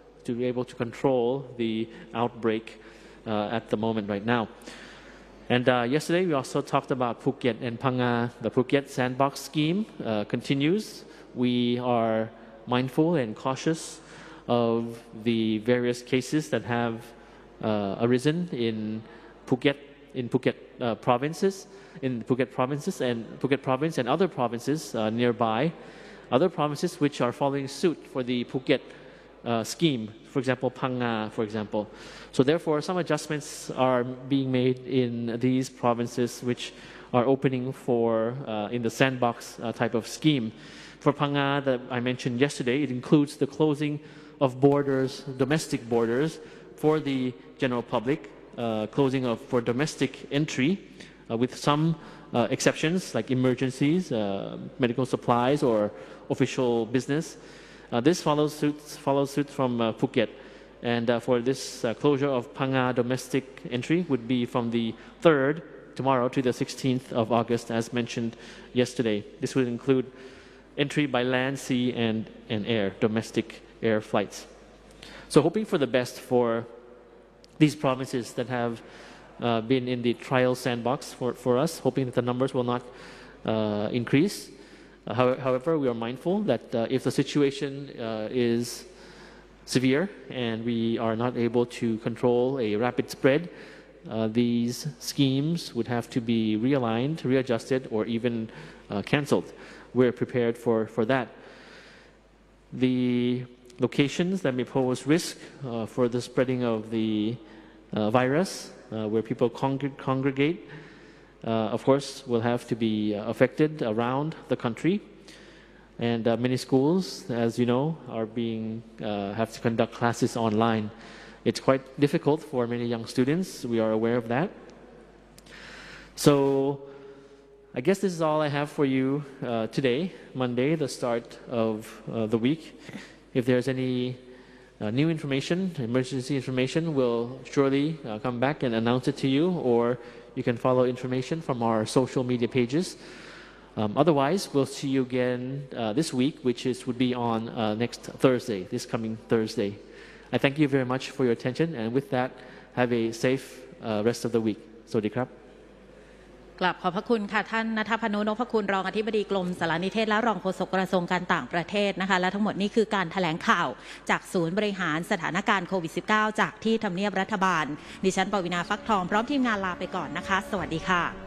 the outbreak at the moment right now. And yesterday we also talked about Phuket and Phang Nga. The Phuket Sandbox scheme continues. We are mindful and cautious of the various cases that have arisen in Phuket provinces, and Phuket province and other provinces nearby, other provinces which are following suit for the Phuket scheme, for example, Phang Nga, for example. So therefore, some adjustments are being made in these provinces which are opening for in the sandbox type of scheme. For Phang Nga that I mentioned yesterday, it includes the closing of borders, domestic borders, for the general public, closing for domestic entry, with some exceptions like emergencies, medical supplies, or official business. This follows suit from Phuket. And for this closure of Phang Nga domestic entry would be from the 3rd, tomorrow, to the 16th of August, as mentioned yesterday. This would include entry by land, sea, and air, domestic air flights. So hoping for the best for these provinces that have been in the trial sandbox for us, hoping that the numbers will not increase. However, we are mindful that if the situation is severe and we are not able to control a rapid spread, these schemes would have to be realigned, readjusted, or even canceled. We're prepared for that. The locations that may pose risk for the spreading of the virus, where people congregate, of course, will have to be affected around the country. And many schools, as you know, are have to conduct classes online. It's quite difficult for many young students. We are aware of that. So I guess this is all I have for you today, Monday, the start of the week. If there's any new information, emergency information, we'll surely come back and announce it to you, or you can follow information from our social media pages. Otherwise, we'll see you again this week, which would be on next Thursday, this coming Thursday. I thank you very much for your attention, and with that, have a safe rest of the week. สวัสดีครับกราบขอบพระคุณค่ะท่านณัฐพนุ นพคุณรองอธิบดีกรมสารนิเทศและรองโฆษกกระทรวงการต่างประเทศนะคะและทั้งหมดนี้คือการแถลงข่าวจากศูนย์บริหารสถานการณ์โควิด -19 จากที่ทำเนียบรัฐบาลดิฉันปวินาฟักทองพร้อมทีมงานลาไปก่อนนะคะสวัสดีค่ะ